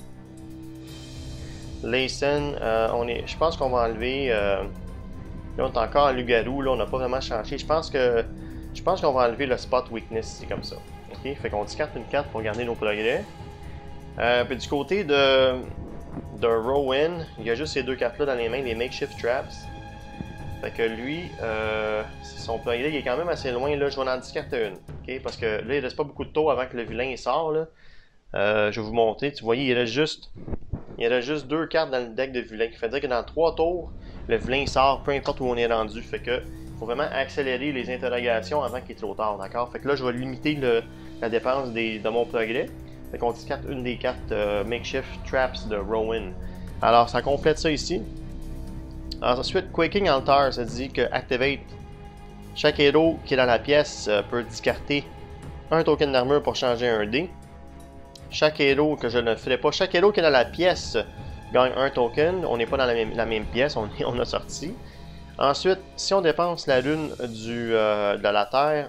Layson, euh, on est, je pense qu'on va enlever. Euh, là, on est encore à Lugarou, là, on n'a pas vraiment changé. Je pense que, je pense qu'on va enlever le spot weakness, c'est comme ça. Ok, fait qu'on discarte une carte pour garder nos progrès. Euh, puis du côté de, de Rowan, il y a juste ces deux cartes-là dans les mains, les makeshift traps. Fait que lui, euh, son progrès il est quand même assez loin. Là, je vais en discarter une. Okay? Parce que là, il reste pas beaucoup de tours avant que le vilain sort. Là. Euh, je vais vous montrer. Tu voyez, il reste juste. Il reste juste deux cartes dans le deck de vilain. Ça veut dire que dans trois tours, le vilain sort, peu importe où on est rendu. Fait que faut vraiment accélérer les interrogations avant qu'il est trop tard. D'accord? Fait que là, je vais limiter le, la dépense des, de mon progrès. Fait qu'on discarte une des cartes euh, Makeshift Traps de Rowan. Alors, ça complète ça ici. Ensuite, Quaking Altar, ça dit que Activate. Chaque héros qui est dans la pièce euh, peut discarter un token d'armure pour changer un dé. Chaque héros que je ne ferai pas, chaque héros qui est dans la pièce gagne un token. On n'est pas dans la même, la même pièce, on, est, on a sorti. Ensuite, si on dépense la rune du, euh, de la terre.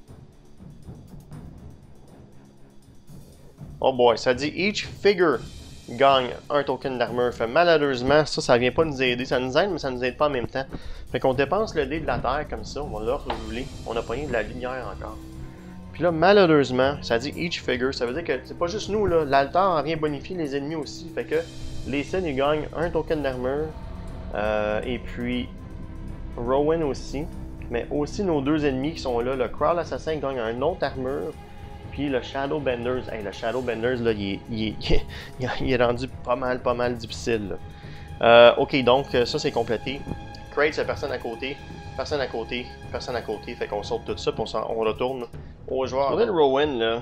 Oh boy, ça dit each figure gagne un token d'armure. Fait malheureusement, ça, ça vient pas nous aider. Ça nous aide, mais ça nous aide pas en même temps. Fait qu'on dépense le dé de la terre comme ça, on va le rouler. On a pogné de la lumière encore. Puis là, malheureusement, ça dit each figure. Ça veut dire que c'est pas juste nous, là. L'altar vient bonifier les ennemis aussi. Fait que les scènes, ils gagnent un token d'armure. Euh, et puis, Rowan aussi. Mais aussi nos deux ennemis qui sont là. Le Crawl Assassin gagne un autre armure. Puis le Shadow Benders, hey, le Shadow Benders, là, il est, il, est, il est rendu pas mal, pas mal difficile. Euh, ok, donc ça c'est complété. Crate, c'est personne à côté, personne à côté, personne à côté. Fait qu'on saute tout ça, puis on, on retourne aux joueurs. Pour le Rowan, là,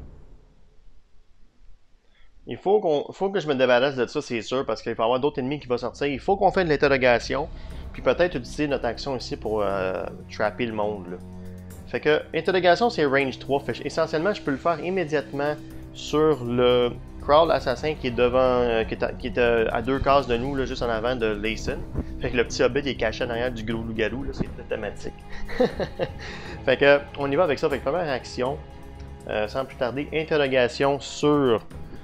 il faut, qu'on, faut que je me débarrasse de ça, c'est sûr, parce qu'il va y avoir d'autres ennemis qui vont sortir. Il faut qu'on fasse de l'interrogation, puis peut-être utiliser notre action ici pour euh, trapper le monde, là. Fait que, interrogation, c'est range trois. Fait que, essentiellement, je peux le faire immédiatement sur le Crawl Assassin qui est devant, euh, qui est, à, qui est à, à deux cases de nous, là, juste en avant de Layson. Fait que le petit hobbit est caché derrière du gros loup-garou, là, c'est automatique. Fait que, on y va avec ça. Fait que, première action, euh, sans plus tarder, interrogation sur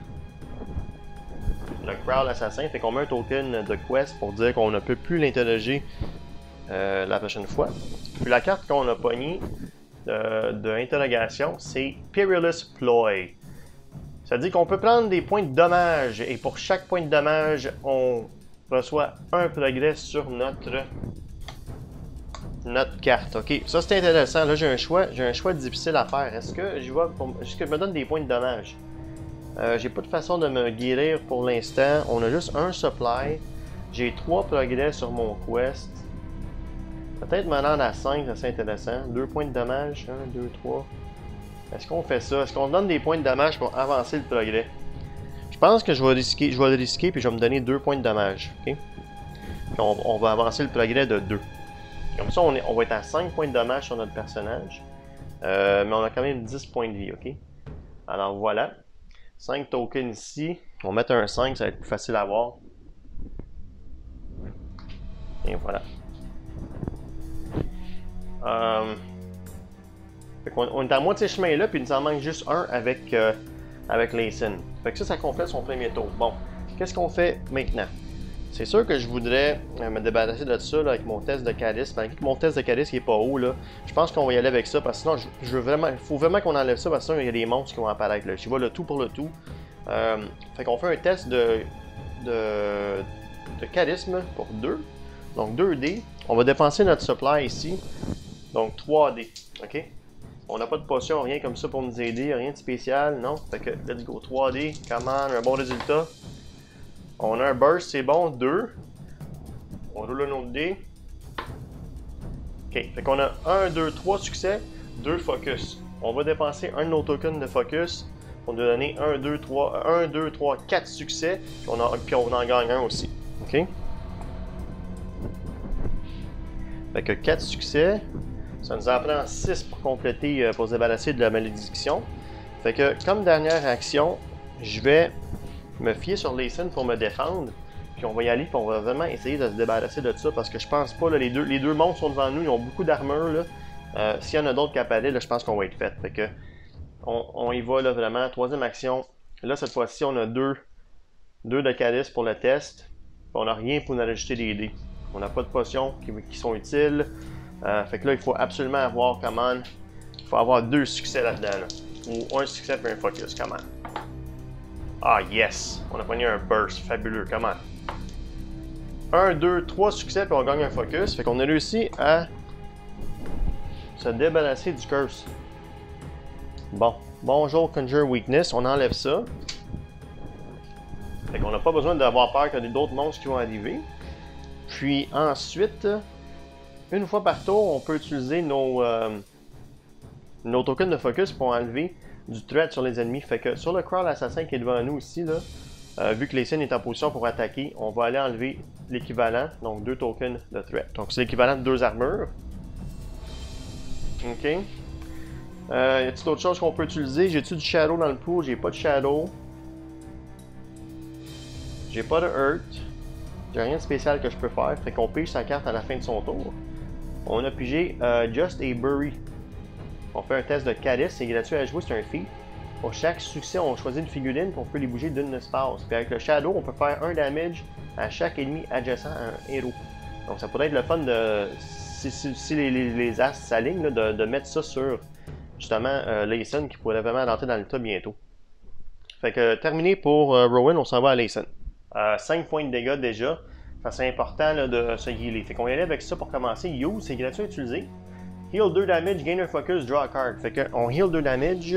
le Crawl Assassin. Fait qu'on met un token de quest pour dire qu'on ne peut plus l'interroger euh, la prochaine fois. Puis la carte qu'on a pognée de, de interrogation, c'est Perilous Ploy. Ça dit qu'on peut prendre des points de dommage et pour chaque point de dommage, on reçoit un progrès sur notre notre carte. Ok, ça c'est intéressant. Là j'ai un choix, j'ai un choix difficile à faire. Est-ce que je vais, est-ce que je me donne des points de dommage? Euh, j'ai pas de façon de me guérir pour l'instant. On a juste un supply. J'ai trois progrès sur mon quest. Peut-être me rendre à cinq, ça c'est intéressant. deux points de dommage. un, deux, trois. Est-ce qu'on fait ça? Est-ce qu'on donne des points de dommage pour avancer le progrès? Je pense que je vais risquer, je vais le risquer puis je vais me donner deux points de dommage. Okay? Puis on, on va avancer le progrès de deux. Comme ça, on, est, on va être à cinq points de dommage sur notre personnage. Euh, mais on a quand même dix points de vie. Ok? Alors voilà. cinq tokens ici. On va mettre un cinq, ça va être plus facile à voir. Et voilà. Euh, on, on est à moitié chemin là, puis il nous en manque juste un avec, euh, avec Layson. Fait que ça, ça complète son premier tour. Bon, qu'est-ce qu'on fait maintenant? C'est sûr que je voudrais euh, me débarrasser de ça là, avec mon test de charisme. Malgré que mon test de charisme n'est pas haut, là, je pense qu'on va y aller avec ça parce que sinon, je, je veux vraiment, il faut vraiment qu'on enlève ça parce que sinon, il y a des monstres qui vont apparaître. J'y vais le tout pour le tout. Euh, fait qu'on fait un test de, de, de charisme pour deux. Donc deux dés. On va dépenser notre supply ici. Donc trois dés. OK? On n'a pas de potion, rien comme ça pour nous aider, rien de spécial, non? Fait que, let's go, trois dés, comment, un bon résultat. On a un burst, c'est bon, deux. On roule un autre dé. OK, fait qu'on a un, deux, trois succès, deux focus. On va dépenser un de nos tokens de focus pour nous donner un, deux, trois, un, deux, trois, quatre succès, puis on, a, puis on en gagne un aussi. OK? Fait que quatre succès. Ça nous en prend six pour compléter, euh, pour se débarrasser de la malédiction. Fait que, comme dernière action, je vais me fier sur les scènes pour me défendre. Puis on va y aller, puis on va vraiment essayer de se débarrasser de ça, parce que je pense pas, là, les deux, les deux monstres sont devant nous, ils ont beaucoup d'armure, euh, s'il y en a d'autres qui apparaissent, là, je pense qu'on va être fait. Fait que, on, on y va, là, vraiment. Troisième action. Là, cette fois-ci, on a deux, deux de charisme pour le test. Puis on n'a rien pour nous rajouter des dés. On n'a pas de potions qui, qui sont utiles. Euh, fait que là, il faut absolument avoir, comment, il faut avoir deux succès là-dedans, là. Ou un succès puis un focus, comment. Ah, yes! On a pris un burst, fabuleux, comment. Un, deux, trois succès puis on gagne un focus. Fait qu'on a réussi à se débarrasser du curse. Bon, bonjour Conjure Weakness, on enlève ça. Fait qu'on n'a pas besoin d'avoir peur qu'il y a d'autres monstres qui vont arriver. Puis ensuite, une fois par tour, on peut utiliser nos, euh, nos tokens de focus pour enlever du threat sur les ennemis. Fait que sur le crawl assassin qui est devant nous ici, là, euh, vu que Layson est en position pour attaquer, on va aller enlever l'équivalent, donc deux tokens de threat. Donc c'est l'équivalent de deux armures. Ok. Euh, y a-t-il d'autres choses qu'on peut utiliser? J'ai-tu du shadow dans le pool? J'ai pas de shadow. J'ai pas de hurt. J'ai rien de spécial que je peux faire. Fait qu'on pige sa carte à la fin de son tour. On a pigé euh, Just a Bury. On fait un test de charisme, c'est gratuit à jouer, c'est un feat. Pour chaque succès, on choisit une figurine et on peut les bouger d'une espace. Puis avec le Shadow, on peut faire un damage à chaque ennemi adjacent à un héros. Donc ça pourrait être le fun de, si, si, si les, les, les as s'alignent, de, de mettre ça sur justement euh, Layson qui pourrait vraiment rentrer dans le tas bientôt. Fait que terminé pour euh, Rowan, on s'en va à Layson. Euh, cinq points de dégâts déjà. C'est important là, de se healer. Fait qu'on y allait avec ça pour commencer. Use, c'est gratuit à utiliser. Heal deux damage, gain un focus, draw a card. Fait qu'on heal deux damage.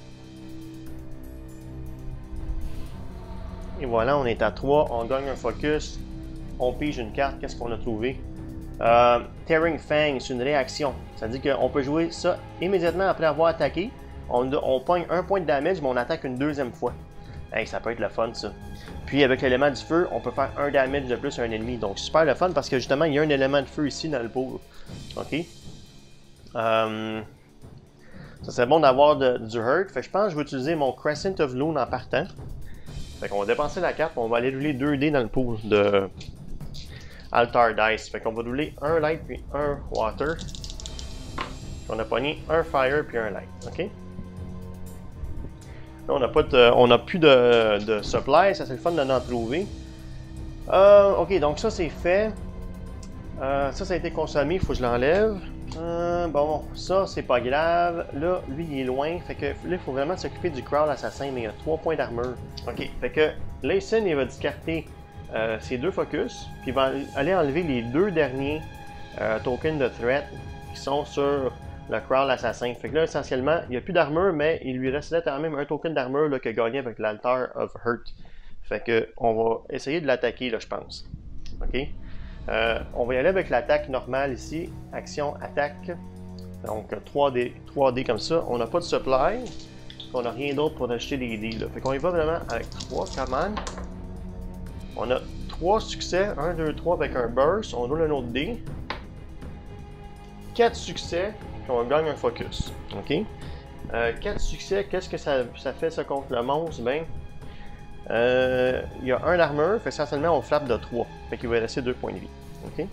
Et voilà, on est à trois. On gagne un focus. On pige une carte. Qu'est-ce qu'on a trouvé? Euh, Tearing Fang, c'est une réaction. Ça veut dire qu'on peut jouer ça immédiatement après avoir attaqué. On, on pogne un point de damage, mais on attaque une deuxième fois. Hey, ça peut être le fun, ça. Puis avec l'élément du feu, on peut faire un damage de plus à un ennemi. Donc super le fun parce que justement, il y a un élément de feu ici dans le pool. OK? Euh, ça serait bon d'avoir du hurt. Fait que je pense que je vais utiliser mon Crescent of Loon en partant. Fait qu'on va dépenser la carte, on va aller rouler deux dés dans le pool de Altar Dice. Fait qu'on va rouler un light puis un water. Puis on a pogné un fire puis un light. OK? Là, on n'a pas de, on n'a plus de, de supply, ça c'est le fun de en trouver. Euh, ok, donc ça c'est fait. Euh, ça, ça a été consommé, il faut que je l'enlève. Euh, bon, ça c'est pas grave. Là, lui il est loin, fait que là il faut vraiment s'occuper du crawl assassin, mais il a trois points d'armure. Ok, fait que Layson il va discarter euh, ses deux focus, puis il va aller enlever les deux derniers euh, tokens de threat qui sont sur le crawl assassin. Fait que là, essentiellement, il n'y a plus d'armure, mais il lui restait quand même un token d'armure qu'il a gagné avec l'Altar of Hurt. Fait que on va essayer de l'attaquer, là, je pense. OK? Euh, on va y aller avec l'attaque normale ici. Action, attaque. Donc, trois dés, trois dés comme ça. On n'a pas de supply. On n'a rien d'autre pour acheter des dés, là. Fait qu'on y va vraiment avec trois, come on. On a trois succès. un, deux, trois avec un burst. On roule un autre dé. quatre succès. Puis on gagne un focus. OK? Euh, quatre succès, qu'est-ce que ça, ça fait ça contre le monstre? Ben, euh, il y a un armure, fait essentiellement on frappe de trois. Fait qu'il va rester deux points de vie. OK?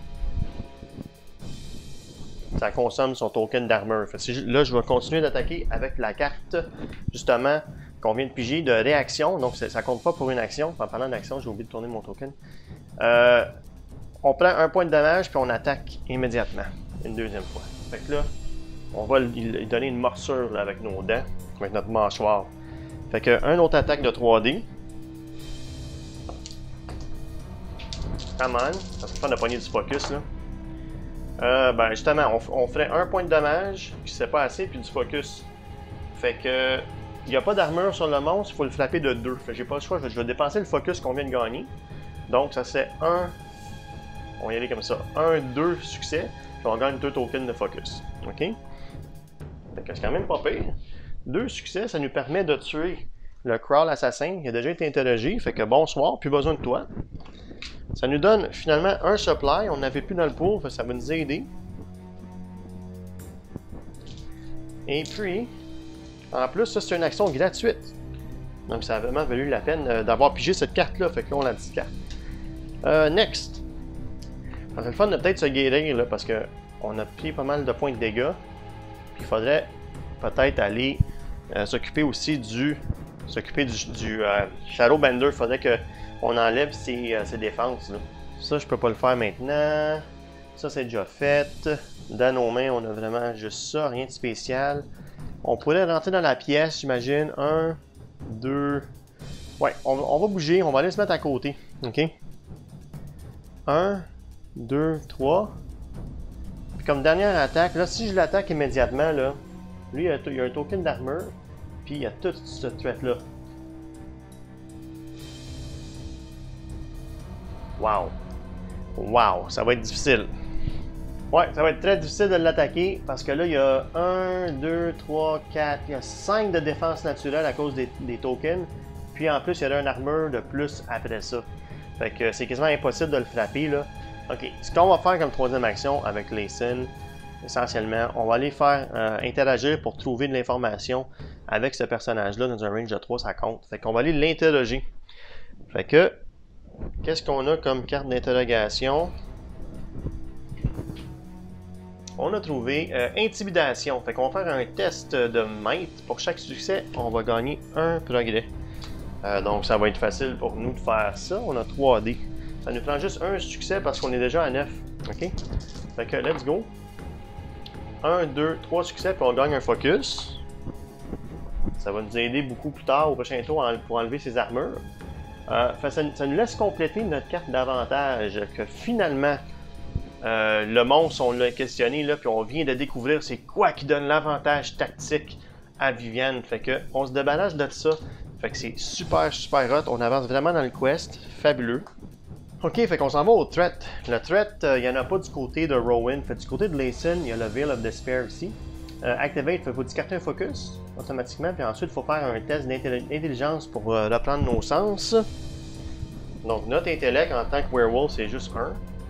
Ça consomme son token d'armure. Là, je vais continuer d'attaquer avec la carte, justement, qu'on vient de piger de réaction, donc ça compte pas pour une action. En parlant d'action, j'ai oublié de tourner mon token. Euh, on prend un point de dommage puis on attaque immédiatement, une deuxième fois. Fait que là, on va lui donner une morsure là, avec nos dents, avec notre mâchoire. Fait que un autre attaque de trois D. Come on, ça fait fun de pogner du focus là. Euh, ben justement, on, on ferait un point de dommage, puis c'est pas assez, puis du focus. Fait que il n'y a pas d'armure sur le monstre, il faut le frapper de deux. Fait que j'ai pas le choix, je vais dépenser le focus qu'on vient de gagner. Donc ça c'est un. On va y aller comme ça. un, deux succès, puis on gagne deux tokens de focus. OK? Fait que c'est quand même pas pire. Deux succès, ça nous permet de tuer le crawl assassin qui a déjà été interrogé. Fait que bonsoir, plus besoin de toi. Ça nous donne finalement un supply, on n'avait plus dans le pool, ça va nous aider. Et puis, en plus, ça c'est une action gratuite. Donc ça a vraiment valu la peine d'avoir pigé cette carte-là, fait que là on la discarte. Euh, next. C'est le fun de peut-être se guérir là, parce qu'on a pris pas mal de points de dégâts. Puis il faudrait peut-être aller euh, s'occuper aussi du. S'occuper du, du euh, Shadowbender. Il faudrait que on enlève ses, euh, ses défenses. Là. Ça, je peux pas le faire maintenant. Ça, c'est déjà fait. Dans nos mains, on a vraiment juste ça, rien de spécial. On pourrait rentrer dans la pièce, j'imagine. Un, deux. Ouais, on, on va bouger. On va aller se mettre à côté. OK? Un, deux, trois. Puis comme dernière attaque, là, si je l'attaque immédiatement, là, lui, il a, il a un token d'armure. Puis il y a tout ce threat-là. Wow! Wow! Ça va être difficile. Ouais, ça va être très difficile de l'attaquer parce que là, il y a un, deux, trois, quatre, il y a cinq de défense naturelle à cause des, des tokens. Puis en plus, il y a un armure de plus après ça. Fait que c'est quasiment impossible de le frapper là. Ok, ce qu'on va faire comme troisième action avec Layson, essentiellement, on va aller faire euh, interagir pour trouver de l'information avec ce personnage-là dans un range de trois, ça compte. Fait qu'on va aller l'interroger. Fait que, qu'est-ce qu'on a comme carte d'interrogation? On a trouvé euh, Intimidation. Fait qu'on va faire un test de might. Pour chaque succès, on va gagner un progrès. Euh, donc ça va être facile pour nous de faire ça. On a trois D. Ça nous prend juste un succès parce qu'on est déjà à neuf. OK? Fait que let's go. un, deux, trois succès, puis on gagne un focus. Ça va nous aider beaucoup plus tard au prochain tour pour enlever ses armures. Euh, fait, ça, ça nous laisse compléter notre carte d'avantage que finalement euh, le monstre, on l'a questionné là, puis on vient de découvrir c'est quoi qui donne l'avantage tactique à Viviane. Fait que on se débarrasse de ça. Fait que c'est super super hot. On avance vraiment dans le quest. Fabuleux. Ok, fait qu'on s'en va au threat. Le threat, il euh, n'y en a pas du côté de Rowan. Fait du côté de Layson, il y a le Veil of Despair ici. Euh, Activate, il faut discarter un focus automatiquement, puis ensuite il faut faire un test d'intelligence pour euh, reprendre nos sens. Donc notre intellect en tant que werewolf, c'est juste un.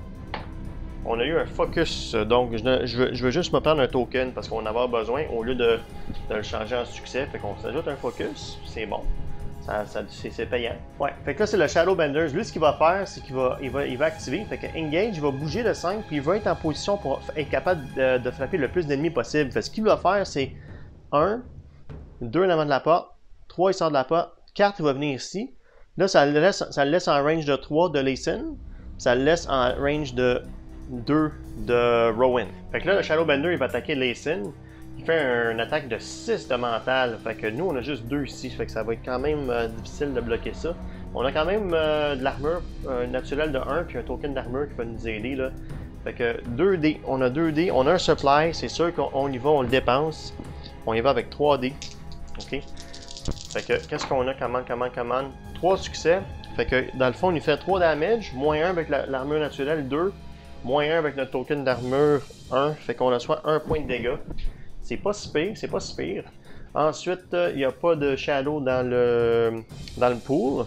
On a eu un focus, donc je, je, veux, je veux juste me prendre un token parce qu'on en a avoir besoin au lieu de, de le changer en succès. Fait qu'on s'ajoute un focus, c'est bon. Ça, ça, c'est payant. Ouais, fait que là c'est le Shadowbender. Lui, ce qu'il va faire, c'est qu'il va, il va, il va activer. Fait que Engage, il va bouger de cinq, puis il va être en position pour être capable de, de frapper le plus d'ennemis possible. Fait que ce qu'il va faire, c'est un, deux en avant de la porte, trois il sort de la porte, quatre il va venir ici. Là, ça le laisse, ça le laisse en range de trois de Layson, ça le laisse en range de deux de Rowan. Fait que là, le Shadowbender, il va attaquer Layson. Il fait une attaque de six de mental. Fait que nous, on a juste deux ici. Fait que ça va être quand même euh, difficile de bloquer ça. On a quand même euh, de l'armure euh, naturelle de un, puis un token d'armure qui va nous aider. Là. Fait que deux D. On a deux D. On a un supply. C'est sûr qu'on y va, on le dépense. On y va avec trois D. OK? Fait que, qu'est-ce qu'on a? Commande, commande, commande. trois succès. Fait que, dans le fond, on lui fait trois damage. Moins un avec l'armure la, naturelle, deux. Moins un avec notre token d'armure, un. Fait qu'on reçoit un point de dégâts. C'est pas si pire, c'est pas si pire. Ensuite, il euh, n'y a pas de shadow dans le, dans le pool.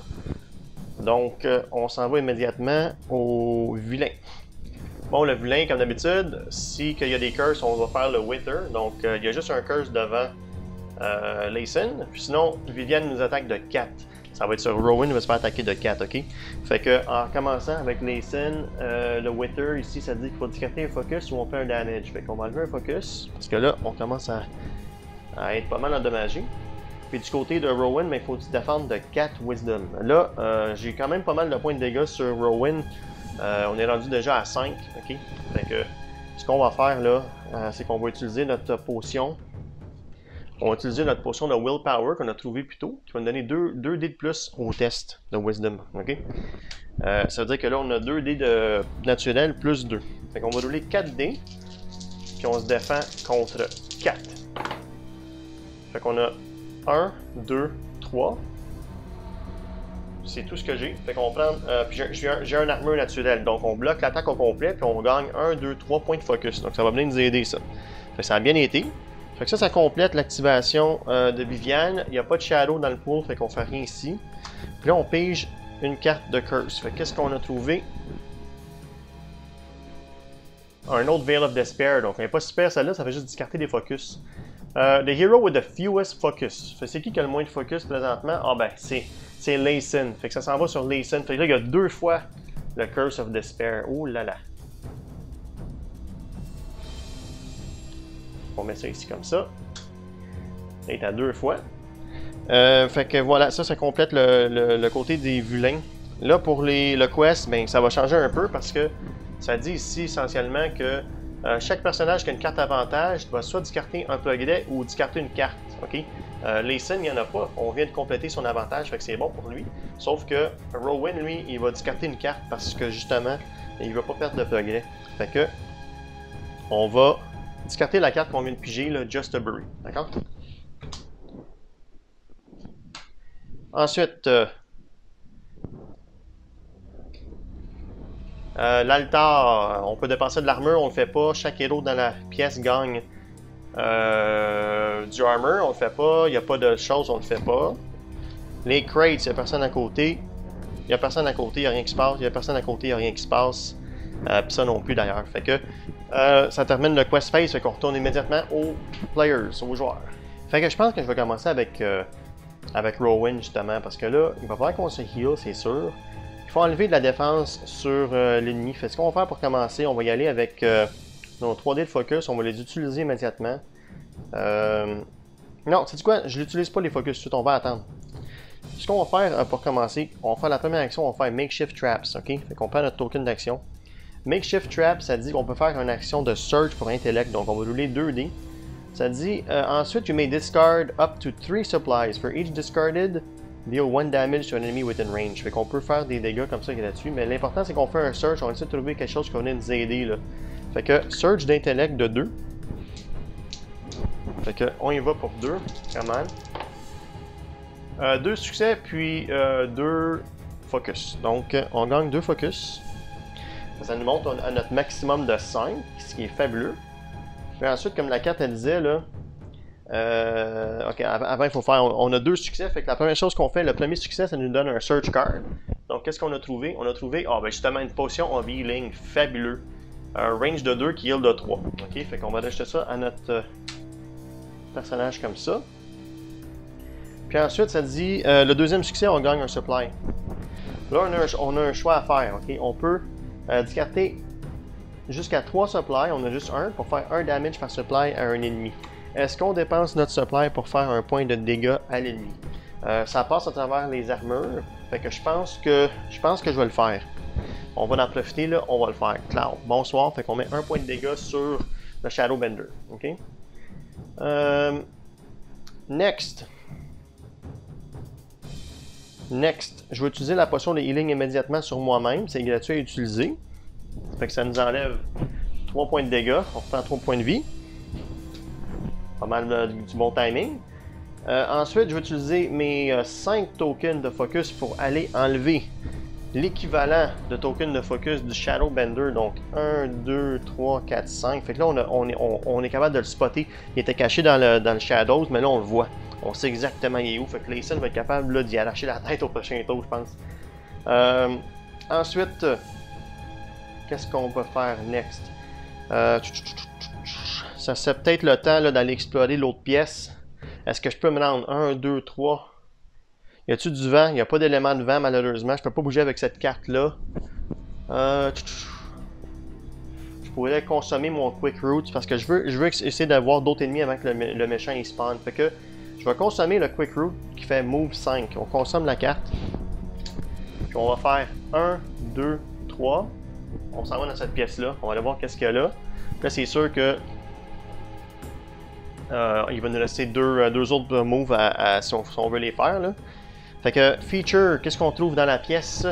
Donc, euh, on s'en va immédiatement au vilain. Bon, le vilain, comme d'habitude, si il y a des curses, on va faire le Wither. Donc, il euh, y a juste un curse devant euh, Layson. Puis sinon, Viviane nous attaque de quatre. Ça va être sur Rowan, il va se faire attaquer de quatre, ok? Fait que, en commençant avec Layson, euh, le Wither, ici, ça dit qu'il faut discarter un focus ou on fait un damage. Fait qu'on va enlever un focus, parce que là, on commence à, à être pas mal endommagé. Puis du côté de Rowan, il faut se défendre de quatre Wisdom. Là, euh, j'ai quand même pas mal de points de dégâts sur Rowan. Euh, on est rendu déjà à cinq. Ok? Fait que ce qu'on va faire là, euh, c'est qu'on va utiliser notre potion. On va utiliser notre potion de Willpower qu'on a trouvé plus tôt, qui va nous donner deux dés de plus au test de Wisdom. Ok? Euh, ça veut dire que là, on a deux dés de naturel plus deux. Fait qu'on va rouler quatre dés, puis on se défend contre quatre. Fait qu'on a un, deux, trois. C'est tout ce que j'ai. Fait qu'on prend. Euh, puis j'ai un, un armure naturelle. Donc on bloque l'attaque au complet, puis on gagne un, deux, trois points de focus. Donc ça va venir nous aider ça. Fait que ça a bien été. Fait que ça, ça complète l'activation euh, de Viviane. Il n'y a pas de shadow dans le pool, fait qu'on fait rien ici. Puis là, on pige une carte de curse. Fait qu'est-ce qu'on a trouvé? Un autre Veil of Despair. Donc, elle n'est pas super celle-là, ça fait juste discarter des focus. Euh, the Hero with the fewest focus. Fait c'est qui qui a le moins de focus présentement? Ah ben, c'est Layson. Fait que ça s'en va sur Layson. Fait que là, il y a deux fois le Curse of Despair. Oh là là. On met ça ici comme ça. Il est à deux fois. Euh, fait que voilà, ça, ça complète le, le, le côté des vilains. Là, pour les, le quest, ben, ça va changer un peu parce que ça dit ici essentiellement que euh, chaque personnage qui a une carte avantage doit soit discarter un progrès ou discarter une carte. Okay? Euh, Layson, il n'y en a pas. On vient de compléter son avantage, fait que c'est bon pour lui. Sauf que Rowan, lui, il va discarter une carte parce que justement, il ne va pas perdre de progrès. Fait que on va discarter la carte qu'on vient de piger, le Just a Bury. D'accord? Ensuite, euh, euh, l'altar, on peut dépenser de l'armure, on le fait pas. Chaque héros dans la pièce gagne euh, du armor, on le fait pas. Il n'y a pas de choses, on le fait pas. Les crates, il n'y a personne à côté. Il n'y a personne à côté, il n'y a rien qui se passe. Il n'y a personne à côté, il n'y a rien qui se passe. Euh, Puis ça non plus d'ailleurs. Fait que euh, ça termine le quest phase, fait qu'on retourne immédiatement aux players, aux joueurs. Fait que je pense que je vais commencer avec, euh, avec Rowan justement, parce que là, il va falloir qu'on se heal, c'est sûr. Il faut enlever de la défense sur euh, l'ennemi. Fait ce qu'on va faire pour commencer, on va y aller avec euh, nos trois dés de focus, on va les utiliser immédiatement. Euh... Non, sais-tu quoi? Je l'utilise pas les focus, tout, on va attendre. Ce qu'on va faire euh, pour commencer, on va faire la première action, on va faire Makeshift Traps, ok? Fait qu'on prend notre token d'action. Makeshift Trap, ça dit qu'on peut faire une action de Search pour intellect, donc on va rouler deux dés. Ça dit euh, ensuite, you may discard up to three supplies. For each discarded, deal one damage to an enemy within range. Fait qu'on peut faire des dégâts comme ça là-dessus, mais l'important c'est qu'on fait un Search, on essaie de trouver quelque chose qui va venir nous aider là. Fait que Search d'intellect de deux. Fait que on y va pour deux, come on. Euh, deux succès, puis euh, deux focus. Donc on gagne deux focus. Ça nous monte à notre maximum de cinq, ce qui est fabuleux. Puis ensuite, comme la carte elle disait, là, euh, ok, avant il faut faire, on, on a deux succès, fait que la première chose qu'on fait, le premier succès, ça nous donne un search card. Donc qu'est-ce qu'on a trouvé? On a trouvé, ah oh, ben justement une potion of healing, fabuleux. Un range de deux qui heal de trois. Ok, fait qu'on va acheter ça à notre euh, personnage comme ça. Puis ensuite, ça dit, euh, le deuxième succès, on gagne un supply. Là, on a un, on a un choix à faire, ok, on peut Euh, discarter jusqu'à trois supplies, on a juste un pour faire un damage par supply à un ennemi. Est-ce qu'on dépense notre supply pour faire un point de dégâts à l'ennemi? Euh, ça passe à travers les armures, fait que je pense que je pense que je vais le faire. On va en profiter là, on va le faire. Cloud, bonsoir, fait qu'on met un point de dégâts sur le Shadowbender. Ok. Euh, next. Next, je vais utiliser la potion de healing immédiatement sur moi-même. C'est gratuit à utiliser. Fait que ça nous enlève trois points de dégâts. On reprend trois points de vie. Pas mal euh, du bon timing. Euh, ensuite, je vais utiliser mes euh, cinq tokens de focus pour aller enlever l'équivalent de tokens de focus du Shadowbender. Donc un, deux, trois, quatre, cinq. Fait que là, on, a, on, est, on, on est capable de le spotter. Il était caché dans le, dans le Shadows, mais là, on le voit. On sait exactement il est où, fait que Layson va être capable d'y arracher la tête au prochain tour, je pense. Euh, ensuite, euh, qu'est-ce qu'on va faire next? Euh, ça c'est peut-être le temps d'aller explorer l'autre pièce. Est-ce que je peux me rendre? un, deux, trois. Y a-tu du vent? Il n'y a pas d'élément de vent malheureusement. Je peux pas bouger avec cette carte-là. Euh, je pourrais consommer mon Quick Route parce que je veux, je veux essayer d'avoir d'autres ennemis avant que le, le méchant il spawn. Fait que je vais consommer le Quick Route qui fait Move cinq. On consomme la carte. Puis on va faire un, deux, trois. On s'en va dans cette pièce-là. On va aller voir qu'est-ce qu'il y a là. Là, c'est sûr que euh, il va nous rester deux, deux autres moves à, à, si, on, si on veut les faire. Là. Fait que, feature, qu'est-ce qu'on trouve dans la pièce?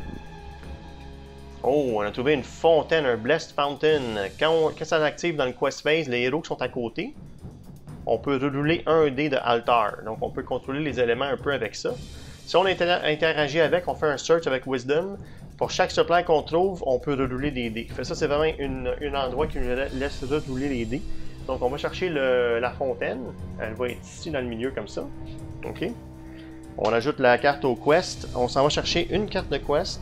Oh, on a trouvé une fontaine, un Blessed Fountain. Quand, on, quand ça s'active dans le quest phase, les héros qui sont à côté, on peut rerouler un dé de altar. Donc, on peut contrôler les éléments un peu avec ça. Si on interagit avec, on fait un search avec Wisdom. Pour chaque supply qu'on trouve, on peut rerouler des dés. Fait ça, c'est vraiment un endroit qui nous laisse rerouler les dés. Donc, on va chercher le, la fontaine. Elle va être ici dans le milieu comme ça. OK. On ajoute la carte au quest. On s'en va chercher une carte de quest.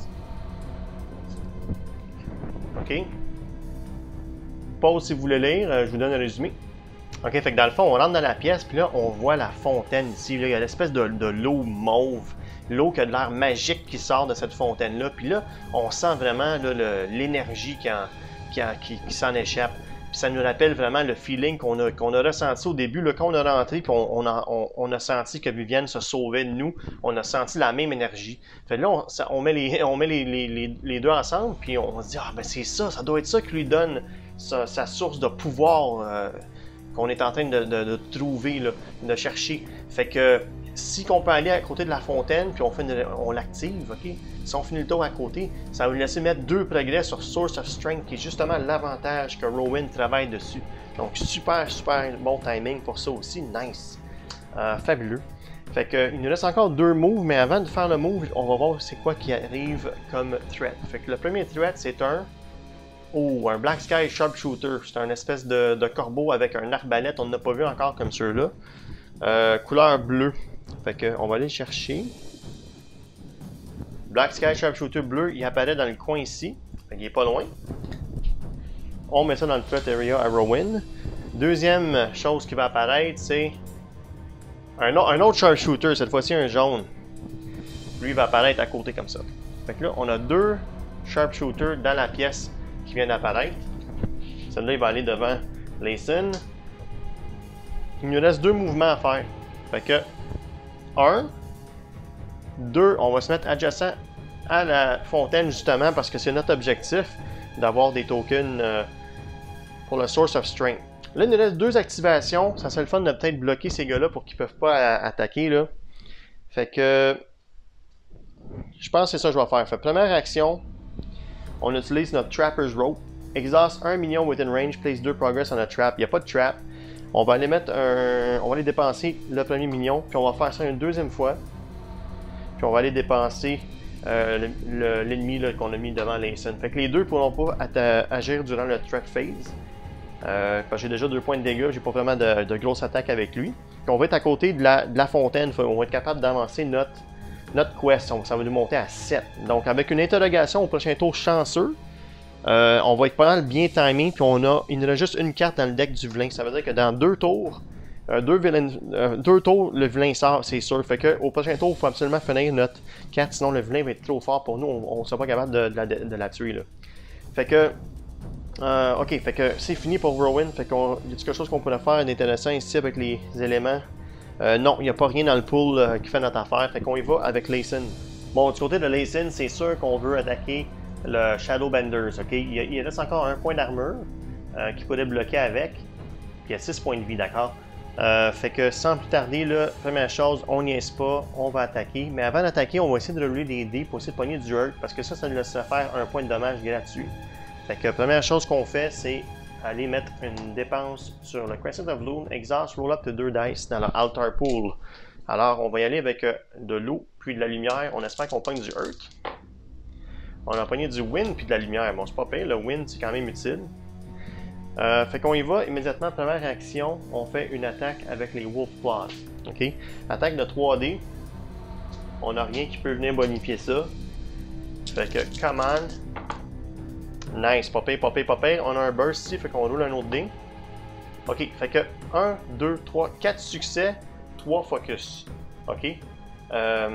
OK. Pause si vous voulez lire. Je vous donne un résumé. OK, fait que dans le fond, on rentre dans la pièce, puis là, on voit la fontaine ici. Là, il y a l'espèce de, de l'eau mauve. L'eau qui a de l'air magique qui sort de cette fontaine-là. Puis là, on sent vraiment l'énergie qui, qui, qui, qui s'en échappe. Puis ça nous rappelle vraiment le feeling qu'on a, qu'on a ressenti au début. Là, quand on a rentré, puis on, on, a, on, on a senti que Vivienne se sauvait de nous. On a senti la même énergie. Fait que là, on, ça, on met, les, on met les, les, les, les deux ensemble, puis on, on se dit « Ah, ben c'est ça, ça doit être ça qui lui donne sa, sa source de pouvoir euh, qu'on est en train de, de, de trouver, là, de chercher. » Fait que si on peut aller à côté de la fontaine, puis on, fait une, on l'active, OK? Si on finit le tour à côté, ça va nous laisser mettre deux progrès sur Source of Strength, qui est justement l'avantage que Rowan travaille dessus. Donc, super, super bon timing pour ça aussi. Nice. Euh, fabuleux. Fait que, il nous reste encore deux moves, mais avant de faire le move, on va voir c'est quoi qui arrive comme threat. Fait que le premier threat, c'est un... Oh, un Black Sky Sharpshooter. C'est un espèce de, de corbeau avec un arbalète. On n'a pas vu encore comme ceux-là. Euh, couleur bleue. Fait que, on va aller le chercher. Black Sky Sharpshooter bleu, il apparaît dans le coin ici. Fait qu'il est pas loin. On met ça dans le threat area à Rowan. Deuxième chose qui va apparaître, c'est un, un autre Sharpshooter, cette fois-ci un jaune. Lui, il va apparaître à côté comme ça. Fait que là, on a deux Sharpshooters dans la pièce qui viennent apparaître. Celui-là, il va aller devant Layson. Il nous reste deux mouvements à faire. Fait que, un, deux, on va se mettre adjacent à la fontaine justement parce que c'est notre objectif d'avoir des tokens euh, pour le Source of Strength. Là, il nous reste deux activations. Ça serait le fun de peut-être bloquer ces gars-là pour qu'ils ne peuvent pas à, attaquer. Là. Fait que, je pense que c'est ça que je vais faire. Fait première action, on utilise notre Trapper's Rope. Exhaust un million within range, place deux progress on a trap. Il n'y a pas de trap. On va aller mettre un... On va aller dépenser le premier million, puis on va faire ça une deuxième fois. Puis on va aller dépenser euh, l'ennemi le, qu'on a mis devant Layson. Fait que les deux ne pourront pas agir durant le threat phase. Euh, parce que j'ai déjà deux points de dégâts, j'ai pas vraiment de, de grosses attaques avec lui. Puis on va être à côté de la, de la fontaine, on va être capable d'avancer notre, notre quest. Ça va nous monter à sept. Donc avec une interrogation au prochain tour chanceux, euh, on va être pas mal bien timé. Puis on a, il nous reste juste une carte dans le deck du vilain. Ça veut dire que dans deux tours, Euh, deux, vilains, euh, deux tours, le vilain sort, c'est sûr. Fait que au prochain tour, il faut absolument finir notre carte, sinon le vilain va être trop fort pour nous. On ne sera pas capable de, de, la, de la tuer. Là. Fait que. Euh, ok, fait que c'est fini pour Rowan. Fait qu'on. Y a quelque chose qu'on pourrait faire d'intéressant ici avec les éléments? Euh, non, il n'y a pas rien dans le pool euh, qui fait notre affaire. Fait qu'on y va avec Layson. Bon, du côté de Layson, c'est sûr qu'on veut attaquer le Shadowbenders. Ok, il, il reste encore un point d'armure euh, qui pourrait bloquer avec. Puis il y a six points de vie, d'accord? Euh, fait que sans plus tarder, là, première chose, on n'y est pas, on va attaquer. Mais avant d'attaquer, on va essayer de rouler des dés pour essayer de pogner du hurt, parce que ça, ça nous laissera faire un point de dommage gratuit. Fait que première chose qu'on fait, c'est aller mettre une dépense sur le Crescent of Loon, Exhaust, roll up to deux dice dans le Altar Pool. Alors, on va y aller avec euh, de l'eau, puis de la lumière. On espère qu'on pogne du hurt. On a pogné du wind, puis de la lumière. Bon, c'est pas pire, le wind, c'est quand même utile. Euh, fait qu'on y va immédiatement, première action, on fait une attaque avec les Wolf Claws. Ok? Attaque de trois D. On n'a rien qui peut venir bonifier ça. Fait que commande. Nice, pas pire, pas pire, pas pire. On a un burst ici, fait qu'on roule un autre dé. Ok, fait que un, deux, trois, quatre succès, trois focus. Ok? Euh,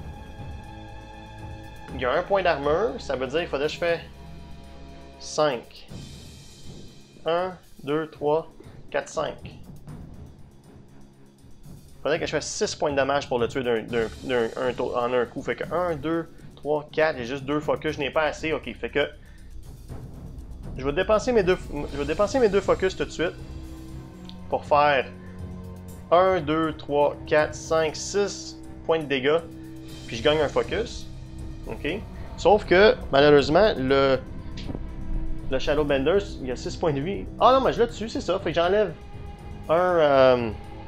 il y a un point d'armure, ça veut dire qu'il faudrait que je fasse cinq. un, deux, trois, quatre, cinq. faudrait que je fasse six points de dommage pour le tuer d'un, d'un, d'un, un, en un coup. Fait que un, deux, trois, quatre, j'ai juste deux focus, je n'ai pas assez. Ok, fait que je vais dépenser mes deux, je vais dépenser mes deux focus tout de suite pour faire un, deux, trois, quatre, cinq, six points de dégâts, puis je gagne un focus. Ok. Sauf que malheureusement le le Shadow Bender, il y a six points de vie. Ah non, mais je l'ai dessus, c'est ça. Fait que j'enlève un. Euh,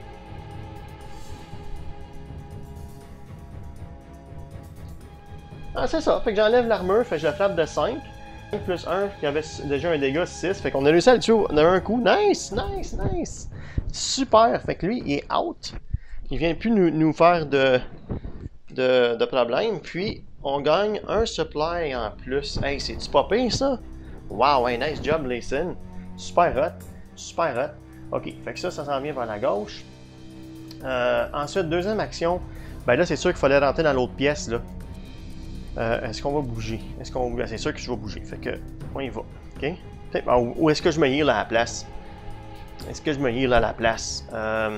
Ah, c'est ça. Fait que j'enlève l'armure, fait que je la frappe de cinq. cinq plus un, qui avait déjà un dégât six. Fait qu'on a réussi à le tuer d'un un coup. Nice, nice, nice. Super. Fait que lui, il est out. Il vient plus nous, nous faire de, de, de problème. Puis, on gagne un supply en plus. Hey, c'est-tu pas pire, ça? Wow, hey, nice job, Layson. Super hot. Super hot. Ok, fait que ça, ça s'en vient vers la gauche. Euh, ensuite, deuxième action. Ben là, c'est sûr qu'il fallait rentrer dans l'autre pièce, là. Euh, est-ce qu'on va bouger? Est-ce qu'on va... C'est sûr que je vais bouger. Fait que, on y va. OK? Ou est-ce que je me heal à la place? Est-ce que je me heal à la place? Euh...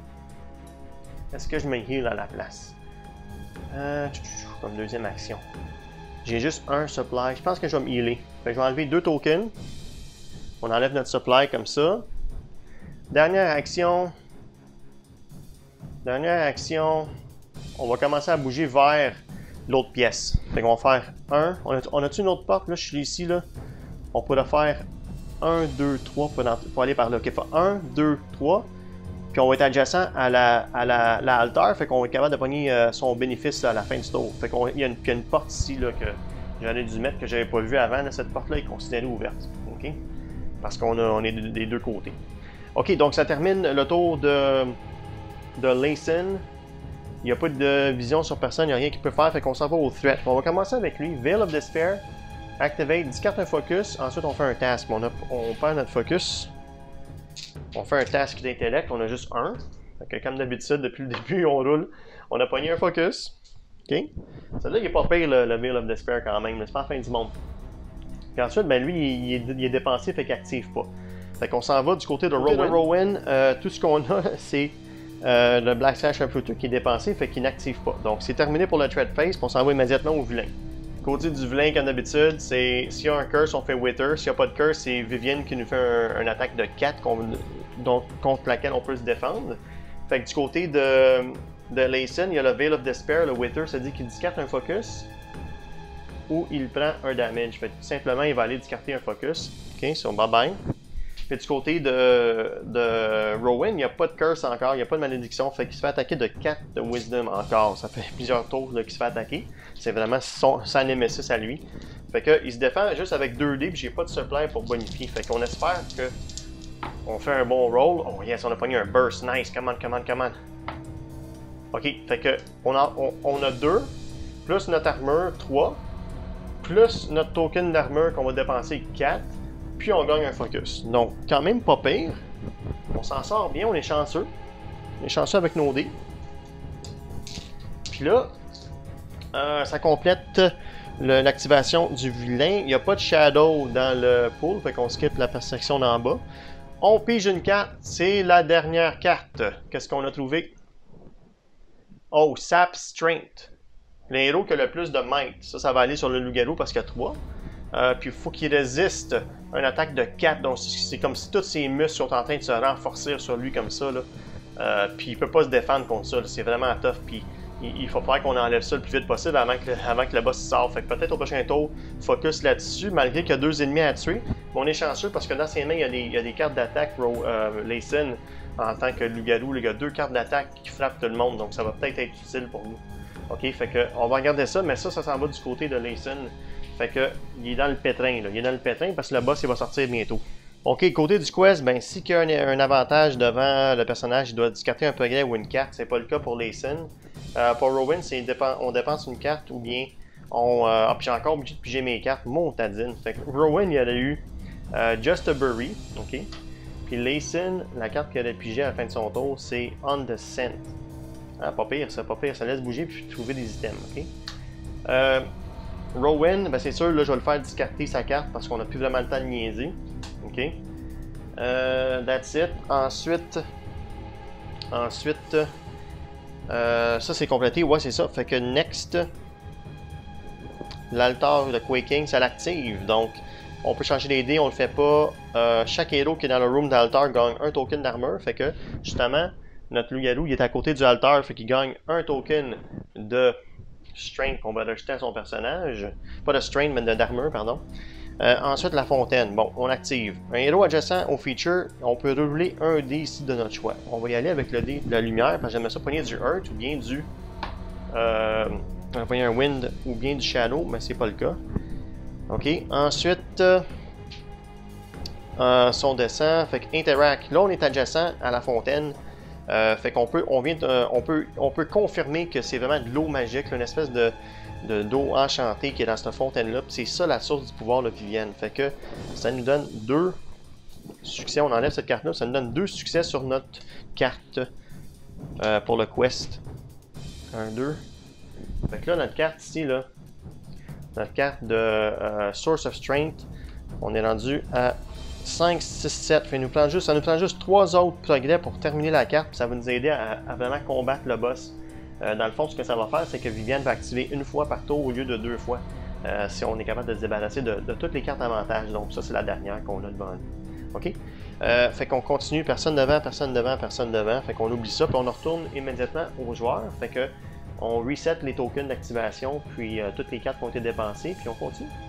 Est-ce que je me heal à la place? Euh... Comme deuxième action. J'ai juste un supply. Je pense que je vais me healer. Fait que je vais enlever deux tokens. On enlève notre supply comme ça. Dernière action. Dernière action. On va commencer à bouger vers l'autre pièce. Fait qu'on va faire un. On a-tu on a une autre porte? Là, je suis ici, là. On pourrait faire un, deux, trois pour, pour aller par là. Ok, fait un, deux, trois. Puis on va être adjacent à la, à la, la altar. Fait qu'on va être capable de pogner euh, son bénéfice là, à la fin du tour. Fait qu'il y, y a une porte ici là, que j'aurais dû mettre que j'avais pas vu avant. Là, cette porte-là est considérée ouverte. Ok? Parce qu'on on est des deux côtés. Ok, donc ça termine le tour de, de Layson. Il n'y a pas de vision sur personne, il n'y a rien qu'il peut faire, fait qu'on s'en va au threat. On va commencer avec lui. Veil of Despair. Activate, discarte un focus. Ensuite, on fait un task. On, a, on perd notre focus. On fait un task d'intellect. On a juste un. Fait que comme d'habitude, depuis le début, on roule. On a pogné un focus. OK? Celui-là, il est pas pire, le, le Veil of Despair, quand même. Mais c'est pas la fin du monde. Puis ensuite, ben lui, il, il, est, il est dépensé, fait qu'il active pas. Fait qu'on s'en va du côté de Rowan. De Rowan euh, tout ce qu'on a, c'est Euh, le Black Sash Uprooter qui est dépensé, fait qu'il n'active pas. Donc c'est terminé pour le Threat Phase, puis on s'en va immédiatement au vilain. Côté du vilain, comme d'habitude, c'est s'il y a un curse, on fait Wither. S'il n'y a pas de curse, c'est Vivienne qui nous fait un, un attaque de quatre donc, contre laquelle on peut se défendre. Fait que du côté de, de Layson, il y a le Veil of Despair, le Wither, ça dit qu'il discarte un focus ou il prend un damage. Fait que tout simplement, il va aller discarter un focus. Ok, so bye bye. Puis du côté de, de Rowan, il n'y a pas de curse encore, il n'y a pas de malédiction, fait qu'il se fait attaquer de quatre de Wisdom encore. Ça fait plusieurs tours qu'il se fait attaquer. C'est vraiment son, sa nemesis à lui. Fait qu'il se défend juste avec deux dés, puis j'ai pas de supply pour bonifier. Fait qu'on espère que on fait un bon roll. Oh yes, on a pogné un burst, nice, come on, come on, come on. Ok, fait que on a, on, on a deux, plus notre armure, trois, plus notre token d'armure qu'on va dépenser, quatre. Puis on gagne un focus. Donc, quand même pas pire. On s'en sort bien, on est chanceux. On est chanceux avec nos dés. Puis là, euh, ça complète l'activation du vilain. Il n'y a pas de shadow dans le pool, fait qu'on skip la section d'en bas. On pige une carte, c'est la dernière carte. Qu'est-ce qu'on a trouvé? Oh, Sap Strength. Le héros qui a le plus de might. Ça, ça va aller sur le loup-garou parce qu'il y a trois. Euh, puis il faut qu'il résiste à une attaque de quatre. Donc c'est comme si tous ses muscles sont en train de se renforcer sur lui comme ça. Là. Euh, puis il peut pas se défendre contre ça. C'est vraiment tough. Puis il, il faut faire qu'on enlève ça le plus vite possible avant que, avant que le boss sorte. Fait que peut-être au prochain tour, focus là-dessus, malgré qu'il y a deux ennemis à tuer. Mais on est chanceux parce que dans ses mains, il y a des, il y a des cartes d'attaque. Euh, Layson, en tant que loup-garou, il y a deux cartes d'attaque qui frappent tout le monde. Donc ça va peut-être être utile pour nous. Ok, fait que on va regarder ça, mais ça, ça s'en va du côté de Layson. Fait que, il est dans le pétrin, là. Il est dans le pétrin parce que le boss, il va sortir bientôt. Ok, côté du quest, ben, si il y a un, un avantage devant le personnage, il doit discarter un progrès ou une carte. C'est pas le cas pour Layson. Euh, pour Rowan, c'est on dépense une carte ou bien on. Euh, ah, puis j'ai encore obligé de piger mes cartes. Montadine. Fait que Rowan, il a eu euh, Just a Bury. Ok. Puis Layson, la carte qu'il a pigée à la fin de son tour, c'est On the Scent. Ah, pas pire, ça, pas pire. Ça laisse bouger puis trouver des items. Ok. Euh. Rowan, ben c'est sûr, là, je vais le faire discarter sa carte parce qu'on n'a plus vraiment le temps de niaiser. Ok. Euh, that's it. Ensuite, ensuite, Euh, ça c'est complété, ouais c'est ça. Fait que next, l'altar de Quaking, ça l'active. Donc, on peut changer les dés, on le fait pas. Euh, chaque héros qui est dans le room d'altar gagne un token d'armure. Fait que, justement, notre loup-garou, il est à côté du altar. Fait qu'il gagne un token de strength qu'on va rajouter à son personnage. Pas de strength, mais d'armure, pardon. Euh, ensuite, la fontaine. Bon, on active. Un héros adjacent au feature, on peut rouler un dé ici de notre choix. On va y aller avec le dé de la lumière, parce que j'aimerais ça poigner du Earth ou bien du... Euh, on va poigner un Wind ou bien du Shadow, mais c'est pas le cas. Ok, ensuite... Euh, euh, son descend, fait que interact. Là, on est adjacent à la fontaine. Euh, fait qu'on peut, on vient de, euh, on peut, on peut confirmer que c'est vraiment de l'eau magique, une espèce de d'eau enchantée qui est dans cette fontaine-là. C'est ça la source du pouvoir de Vivienne. Fait que ça nous donne deux succès. On enlève cette carte-là, ça nous donne deux succès sur notre carte euh, pour le quest. Un, deux. Fait que là, notre carte ici, là, notre carte de euh, Source of Strength, on est rendu à cinq, six, sept. Fait nous prend juste, ça nous prend juste trois autres progrès pour terminer la carte. Puis ça va nous aider à, à vraiment combattre le boss. Euh, dans le fond, ce que ça va faire, c'est que Vivienne va activer une fois par tour au lieu de deux fois. Euh, si on est capable de se débarrasser de, de toutes les cartes avantages. Donc ça, c'est la dernière qu'on a devant nous. OK? Euh, fait qu'on continue, personne devant, personne devant, personne devant. Fait qu'on oublie ça, puis on retourne immédiatement aux joueurs. Fait que on reset les tokens d'activation, puis euh, toutes les cartes qui ont été dépensées, puis on continue.